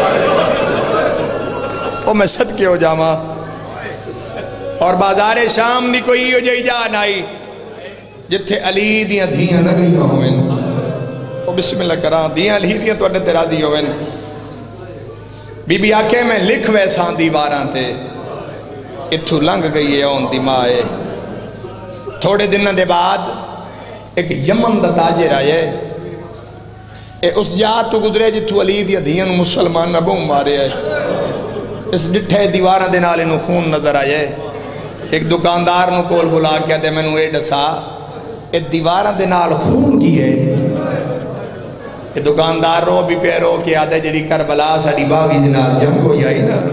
او میں صدقے ہو جاما اور بازار شام دی کوئی ہو جائی جان آئی جتھے علی دیاں دھیاں نہ گئی ہوئیں او بسم اللہ کرا دیاں علی دیاں تو اڈے تیرا دی ہوئیں بی بی آکے میں لکھ ویسان دیواراں تے اتھو لنگ گئی ہے اون دی مائے تھوڑے دنوں دے بعد ایک یمن دا تاجر آئے اے اس جا تو گزرے جتھو علی دی دھیاں مسلمان نبوں مارے آئے اس ڈٹھے دیواراں دے نالے نو خون نظر آئے ایک دکاندار نو کول بلا کیا دے میں نو اے ڈسا اے دیواراں دے نال خون کی ہے اے دکاندار رو بھی پیرو کیا دے جڑی کربلا ساڑی باغی دے نال جنگ ہو جائی نا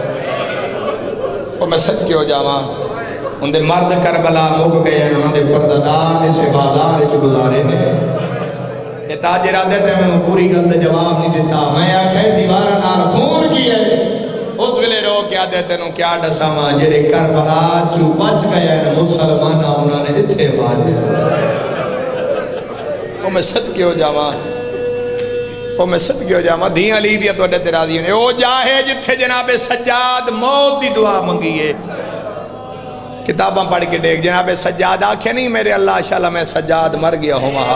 اور میں سچ ہو جاواں ان دے مرد کربلا مک گئے ہیں ان دے پردادار اسے بازار اچھ گزارے نے اے تاجرہ دیتے میں پوری گلد جواب نہیں دیتا میں آکھے دیوارہ نال خون کی ہے اس ویلے رو کیا دیتے نو کیا ڈساواں جڑے کربلا چو بچ گئے ہیں مسلمانہ انہوں نے اتھے باجے اور میں صدقے ہو جاواں اور میں صدقے ہو جاواں دھیاں علی دیا تو اڈے تیرا دیئے او جاہے جتھے جناب سجاد موت دی دعا منگیے کتاباں پڑھ کے دیکھ جناب سجاد آکھے نہیں میرے اللہ شاءاللہ میں سجاد مر گیا ہوں وہاں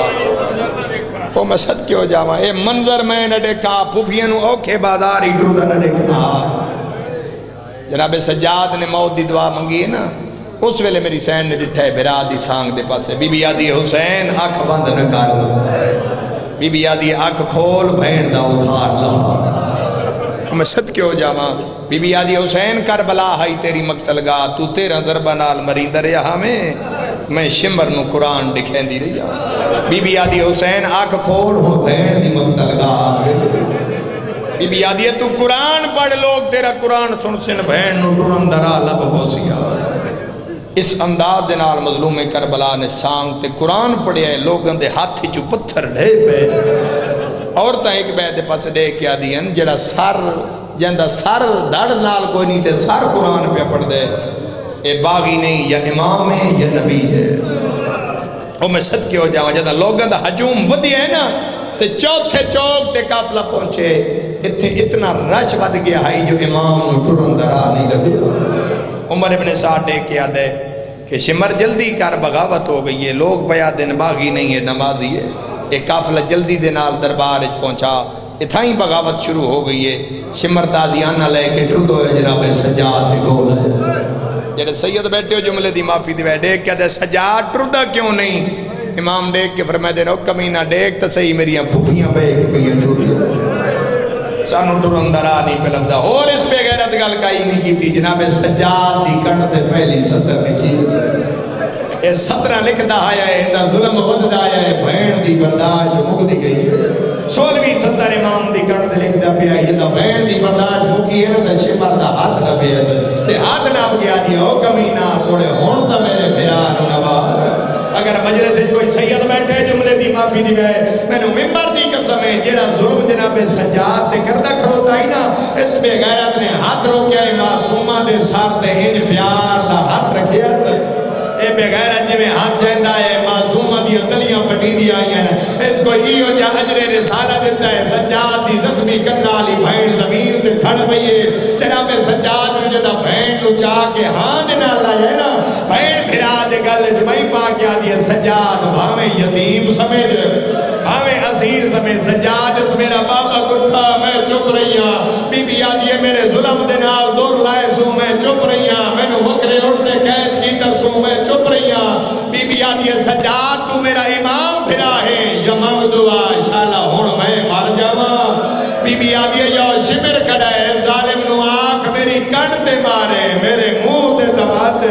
او میں صدقے ہو جاواں اے منظر میں نہ دیکھا پھوپھینوں اوکھے بازار ہی ٹوٹا نہ دیکھا جناب سجاد نے موت دی دعا منگی ہے نا اس ویلے میری سین نے ڈٹھے بھرا دی سانگ دے پاسے بی بی آدھی حسین آنکھ بند نہ کر بی بی آدھی آنکھ کھول بہن دا ادھار لا میں صدقے ہو جاواں بی بی آدھی حسین کربلا ہائی تیری مقتل گا تو تیرا ضربہ نال مریندر یہاں میں شمر نو قرآن دکھیں دی رہی بی بی آدھی حسین آنکھ کھول ہو بہن دی مقتل گا بی بی آدھی تو قرآن پڑھ لوگ تیرا قرآن سن سن بہن نو ڈرن درا لب ہوسیا اس انداز دے نال مظلوم کربلا نے سانگ تے قرآن پڑھے ہیں لوگوں دے ہاتھ چو پتھر ڈھے پہ عورتاں ایک بیت پاس دے کیا دین جڑا سر جندہ سر دڑ نال کوئی نہیں تے سر قرآن پہ پڑھ دے اے باغی نہیں یا امام ہے یا نبی ہے او میں صدقے ہو جاواں جدہ لوگوں دا ہجوم ودی ہے نا تے چوتھے چوک تے قافلہ پہنچے اتنا رش ود گیا ہے جو امام نو ٹرن درا نہیں لگیا عمر ابن سعد ایک کیا دے کہ شمر جلدی کر بغاوت ہو گئی ہے لوگ بیا دن باغی نہیں ہے نمازی ہے ایک قافلہ جلدی دے نال دربار پہنچا اتھائیں بغاوت شروع ہو گئی ہے شمر تازیانہ لے کے ٹردو ہے جناب سجاد دے گول ہے جڑے سید بیٹھے ہو جملے دی معافی دی دیکھ کیا دے سجاد ٹردہ کیوں نہیں امام دیکھ کے فرمائے دے رو کمینہ دیکھ تا صحیح میریاں پھوپیاں بیگ پہیاں ٹردی سانو ٹرن درا نہیں پہ لگتا اور اس پہ غیرت گل کائی نہیں کی تھی جناب سجاد دی کنڈ دے پہلی سطر دی چیز اے سطرہ لکھتا آیا ہے دا ظلم ودد آیا ہے بہن دی برداشت مکھ دی گئی ہے 16ویں سطر امام دی کنڈ دے لکھتا پہ آئی ہے دا بہن دی برداشت مکی ہے نا شمر دا ہاتھ نہ پہ ہے تے ہاتھ نہ گیا دیا او کمینہ توڑے ہون تا میرے بھران نوار اگر مجلس سے کوئی سید بیٹھے جملے دی معافی دی گئے میں نے ممبر دی قسم ہے جیڑا ظلم جناب سجاد تے کردہ کھڑوتا ہی نا اس پہ غیرت نے ہاتھ روکیا ہے معصومہ دے ساتھ دے ان پیار دا ہاتھ رکھیا ہے اے بے غیرت جی میں ہاتھ جہندہ ہے معصومہ دی تلیاں پٹی دی آئی ہیں اس کو ایو جا عجر رسالہ دیتا ہے سجاد دی زخمی کنالی بھین زمین دے کھڑ پئیے جناب سجاد میں جدہ بھین نو چاہ کے ہاں دینا اللہ ہے نا بھین بھرا دے گل جمعی پا کیا دیئے سجاد بھامے یتیم سمیت بھامے اسیر سمیت سجاد اس میرا بابا کتھا میں چپ رہی ہاں بی بی آدھیے میرے ظلم دے نال دور لائے سو میں چپ رہی ہاں سو میں چپ رہی ہاں بی بی آدھی ہے سجاد تو میرا امام پھرا ہے یمم دعا انشاءاللہ ہون میں مر جاواں بی بی آدھی ہے یا شمر کڑا ہے ظالم نو آنکھ میری کٹ تے مارے میرے منہ تے تماچے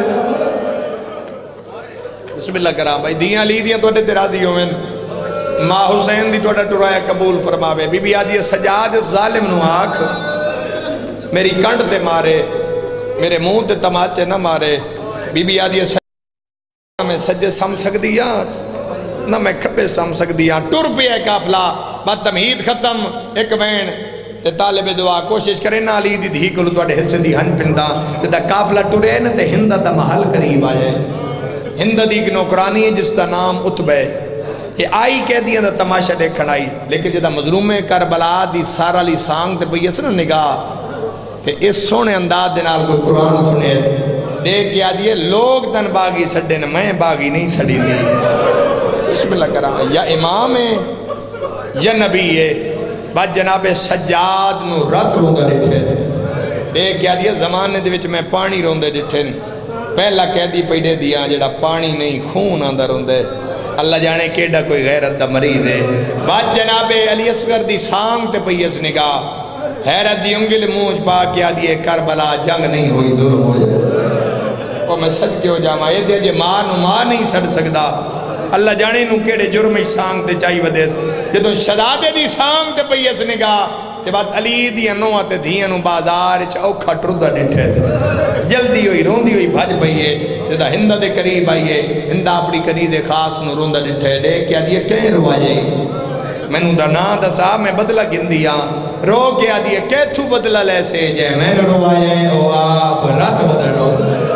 بسم اللہ کرام بھائی دیاں لی دیاں توڑے تے راضی ہوئے ماں حسین دی توڑا ٹرایا قبول فرماوے بی بی آدھی ہے سجاد ظالم نو آنکھ میری کنڈ تے مارے میرے منہ تے تماچے نہ مارے بی بی آدھی ہے سجاد میں سجے سم سک دیا نہ میں کھپے سم سک دیا ٹر پہ ہے کافلہ بات تمہید ختم ایک بین تے طالب دعا کوشش کرے نہ علی دی دھی کلو توڑے حصے دی ہن پندہ تے دا کافلہ ٹرے نا تے ہندہ دا محل قریب آئے ہندہ دی ایک نوکرانی ہے جس کا نام عتبہ یہ آئی کہہ دیا دا تماشا دیکھن آئی لیکن جدہ مظلوم کربلا دی سارا لی سانگ تے پئی اسنا نگاہ کہ اس سونے انداز دنال کوئی قرآن سنے ایسے دیکھ کیا دیئے لوگ تن باغی سڑے نا میں باغی نہیں سڑی دی بسم اللہ کرام یا امام ہے یا نبی ہے بات جناب سجاد نو رت روندہ ڈٹھے سے دیکھ کیا دیئے زمانے دے وچ میں پانی روندے ڈٹھے پہلا قیدی پیڑے دیا جڑا پانی نہیں خون آندہ روندے اللہ جانے کیڑا کوئی غیرت دا مریض ہے بات جناب علی اصغر دی سانگ تے پیس نگاہ حیرت دی انگل موج پا کیا دیئے کربلا جنگ نہیں ہوئی ظلم ہو جائے وہ میں سچ کے ہو جاما یہ دے جے ماں نو ماں نہیں سڑ سکدا اللہ جانے نو کیڑے جرمی سانگ تے چاہی ودیس جدوں شدادے دی سانگ تے پیس نگاہ تے بات علی دی انوہ تے دھیانو بازار چاوکھا ٹردہ ڈٹھے سے جلدی ہوئی روندی ہوئی بھج پئیے جدہ ہندہ دے قریب آئیے ہندہ اپنی قریب خاص نو روندہ ڈٹھے دے کیا دیئے کہیں روا جائے میں نو دا نا دا صاحب میں بدلہ گن دیا رو کیا دیئے کیتھو بدلہ لے سے جائے میں نے روا جائے او آپ رات بدل رو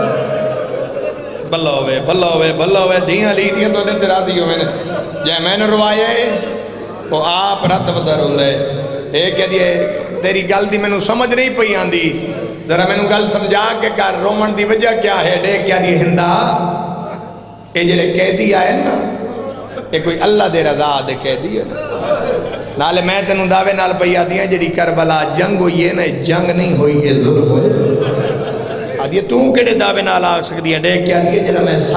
بلہ ہوئے دیاں لی دیاں تو دن تیرا دیو میں نے جائے میں نے روا جائے او آپ رات بدل رو دے ایک کہہ دیئے تیری گل دی میں نو سمجھ نہیں پئی آندی ذرا میں نو گل سمجھا کے کر رومن دی وجہ کیا ہے دیکھ کیا دی ہندہ کہ جلے قیدی آئے نا کہ کوئی اللہ دے رضا دے قیدی ہے نا نالے میں تنوں دعوے نال پئی آدھی ہیں جڑی کربلا جنگ ہوئی ہے نا جنگ نہیں ہوئی ہے ظلم ہوئی آدھی ہے توں کڑے دعوے نال آگ سکتی ہیں دیکھ کیا دی ہے جڑا میں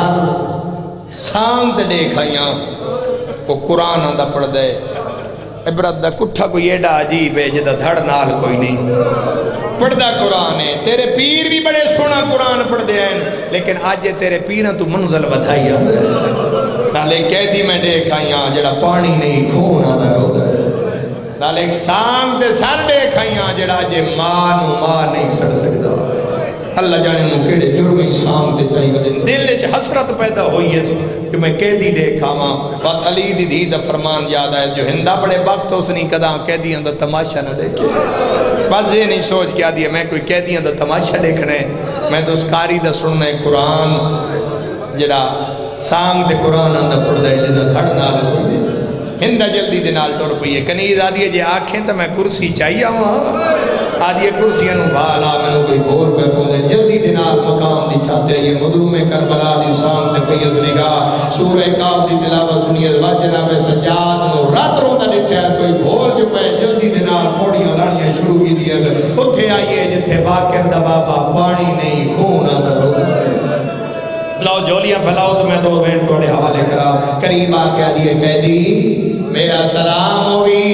سانگ تے دیکھ آئیاں وہ قرآن آندہ پڑھ دے عبرت دا کٹھا کوئی ایڈا عجیب ہے جدہ دھڑ نال کوئی نہیں پڑھ دا قرآن ہے تیرے پیر بھی بڑے سونا قرآن پڑھ دے ہیں لیکن آج یہ تیرے پیروں تو منزل بدھائی آدھے نالے قیدی میں دیکھ آئیاں جڑا پانی نہیں خون آدھا رو دے نالے ایک سانگ دے سر دیکھ آئیاں جڑا جے ماں نو ماں نہیں سڑ سکتا اللہ جانے انہوں کیڑے جرمی سانگ دے چاہی ودن دل لے حسرت پیدا ہوئی ہے جو میں قیدی دیکھا ماں بات علی دی دی دا فرمان یاد آئے جو ہندہ بڑے وقت اس نہیں کدا قیدیاں دا تماشا نہ دیکھے بس یہ نہیں سوچ کیا دیا میں کوئی قیدیاں دا تماشا دیکھنے میں تو اس کاری دا سننے قرآن جڑا سانگ دے قرآن اندہ پڑھ دے جدہ دھڑ نال کوئی دے ہندہ جلدی دے نال ٹور پئیے کنیز آدھی ہے جے آنکھیں تو میں کرسی چاہیے ہوں آدھی ہے کرسیاں نو بھالا میں نو کوئی بھول پہ پونے جلدی دے نال مقام دی چاہتے ہیں یہ مدروم کربلا دی سانگ دے پیس نگاہ سورہ کاف دی تلاوت سنیے جناب سجاد نو رات روندہ دیتے ہیں کوئی بھول جو پہ جلدی دے نال پوڑیاں لڑیاں شروع کی دیئے اتھے آئیے جتھے باکر دا بابا پانی نہیں خون آدھا رو لاؤ جولیاں بھلاؤ تو میں دو بین توڑے حوالے کرا قریب آکے آدھیے قیدی میرا سلام ہوئی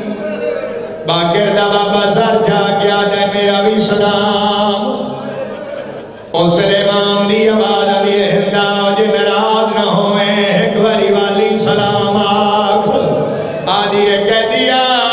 باکر دا بابا سر جا کے آدھے میرا بھی سلام اسلے امام دی آواز آدھیے ہندہ جن رات نہ ہوئے ایک باری والی سلام آکھ آدھیے قیدی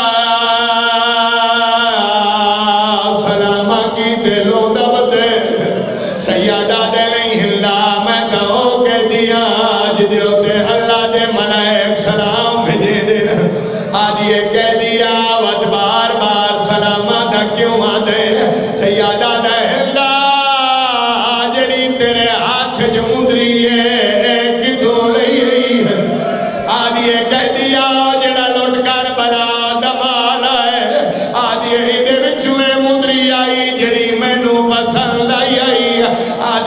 سلام کی دلوں دب دے سیادہ دے نہیں ہندہ میں کہوں قیدی آج دیو دے اللہ دے ملائک سلام بھیجے دے آدھیے قیدی آوت بار بار سلامہ دا کیوں آدھے سیادہ دے ہندہ جڑی تیرے ہاتھ جو مدری ہے ایک دو لئی رہی ہے آدھیے قیدی آو جڑا لوٹ کر بلا دمالا ہے آدھیے ہی دے وچوے مدری آئی جڑی میں نو پسند آئی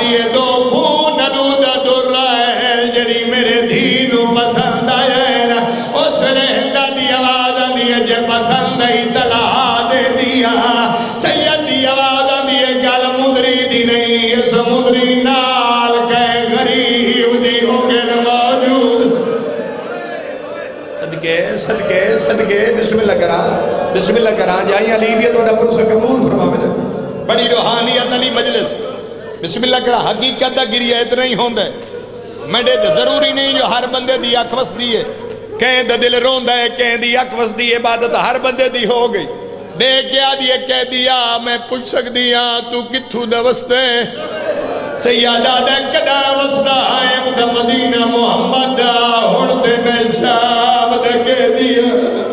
صدقے بسم اللہ کرا بسم اللہ کرا جائیں علی بھی تو ڈبر سے قبول فرماوے بڑی روحانیت علی مجلس بسم اللہ کرا حقیقت دا گریہ اتنا ہی ہوندہ ہے مڈے ضروری نہیں جو ہر بندے دی اک وسدی ہے کہیں دا دل روندہ ہے کہیں دی اک وسدی عبادت ہر بندے دی ہو گئی دیکھ گیا دیئے کہہ دیا میں پوچھ سک دیا تو کتھو دا وستے سیادہ دا کدا وسدہ آئے دا مدینہ محمد ہونتے میں شام دا کہہ دیا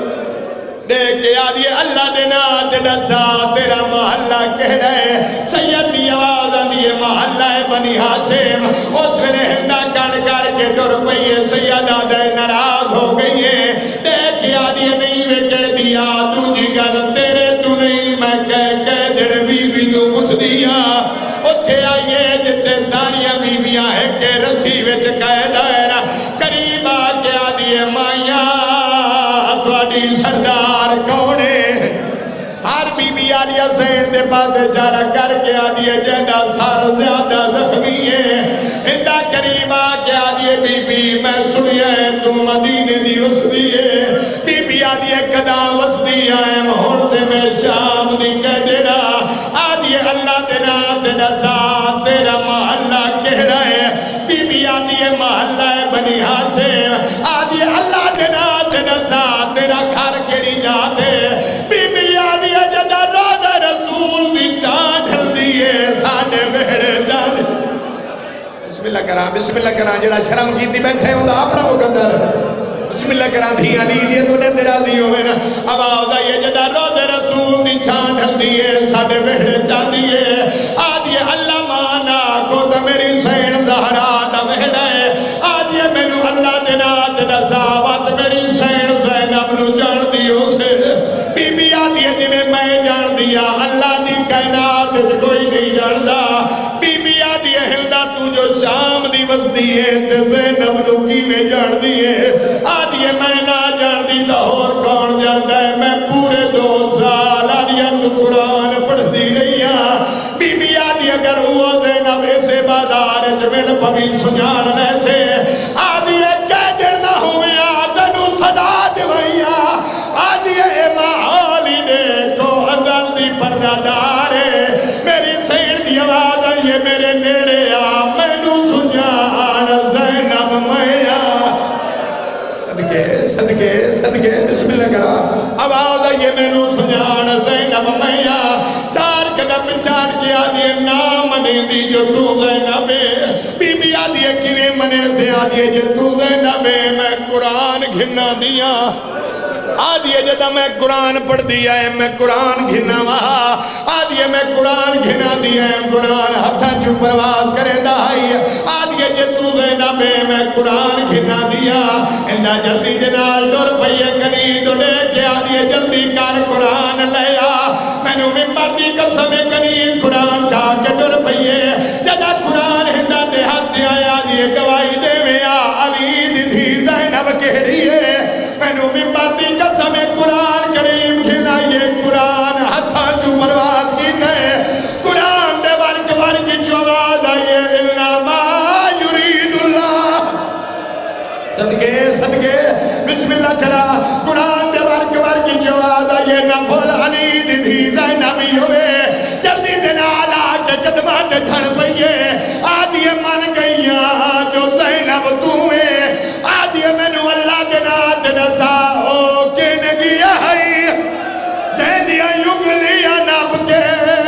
دیکھ گیا دیئے اللہ دینا دینا سا تیرا محلہ کہہ رہے سید دی آواز دیئے محلہ بنی حاسم اس میں ہندہ کر کے ڈر پئیے سیادہ دے ناراض ہو گئی ہے دیکھ گیا دیئے نہیں میں کہہ دیا تو جی گل تیرے تو نہیں میں کہہ دن بی تو کچھ دیا اتھے آئیے جتے ساریاں بیاں ہے کہ رسی وچ قید ہے قریب آ گیا دیئے مائیاں تواڈی سردار کونے ہر بی آلیا زین دے بازے چارہ کر کے آدھیے جہدہ سار زیادہ زخمی ہے اندہ قریب آ کے آدھیے بی میں سنیا ہے تو مدینے دی وسدی ہے بی آدھیے قداں وسدی آئے مہوڑتے میں شام دی کہہ دینا آدھیے اللہ دینا دینا ذات تیرا محلہ کہہ رہے بی آدھیے محلہ بنی حاسم آدھیے اللہ دینا دینا ذات تیرا گھر کیڑی جاتے بی آدھیے جدہ روزہ رسول دی چاہ ڈھل دیئے ساڑھے بہڑے جانے بسم اللہ کران جڑا شرم کی تھی بیٹھے ہوں دا اپنا مقدر بسم اللہ کران دھی علی دیئے تو نے تیرا دیو میں نا اب آؤ دا یہ جدہ روزہ رسول دی چاہ ڈھل دیئے ساڑھے بہڑے جانے دیئے آدھیے اللہ مانا کو دا میری سین زہرا دا بہڑے آدھیے میں نو اللہ دینا دینا ساوات میری سین زینب نو جان دیو سے بی آدھیے جنہیں میں جان دیا اللہ دی کائنات کوئی نہیں جان دا بی آدھیے ہلدہ تو جو شام دی وسدی ہے تے زینب نو کی میں جان دیئے آدھیے میں نہ جان دی تو اور کون جانتا ہے میں پورے 2 سال آدھیے تو قرآن پڑھ دی رہی بی آدھیے اگر ہوا زینب ایسے بازار جمل پبی سنجان ایسے آدھیے کہہ جڑنا ہوئے آدھنو صدا جوئیا آدھیے محالی نے کو ازل دی پردہ دارے میری سیر دی آواز آئیے میرے نیڑے آ میں نو سنجان زینب میاں صدقے بسم اللہ کرا اب آؤ آئیے میں نو سنجان زینب میاں چار قدم چار کے آدھیے نام نہیں دی جو تو زینب بی آدھیے کیوے منے سے آدھیے جو تو زینب میں قرآن گھنا دیا آدھیے جدہ میں قرآن پڑھ دیا ہے میں قرآن گھنا وہاں آدھیے میں قرآن گھنا دیا ہے قرآن ہتھا جو پرواز کرے دائی آدھیے جے تو زینب میں قرآن گھنا دیا اندہ جلدی جنال دور پہیے کنی تو لے کے آدھیے جلدی کار قرآن لیا میں نو ممبر دی قسم کنی قرآن چاہ کے دور پہیے جدہ قرآن ہندہ دے ہاتھ دیا آدھیے گواہی دے ویا علی دی زینب کہہ رہی ہے میں نو ممبر دی قسم قرآن کریم کھلائیے قرآن ہتھا جو پرواز کی دے قرآن دے ورک ورک جو آواز آئیے اللہ ما یرید اللہ صدقے بسم اللہ کرا قرآن دے ورک ورک جو آواز آئیے نہ بھول علی دی زینبی ہوئے جلدی دن آلہ کے قدمات جھڑ پئیے آدھیے من گئیاں جو زینب تمہیں آدھیے میں نو اللہ دینا دینا سا ہو کے نگیا ہے جہدیاں یگلیاں نب کے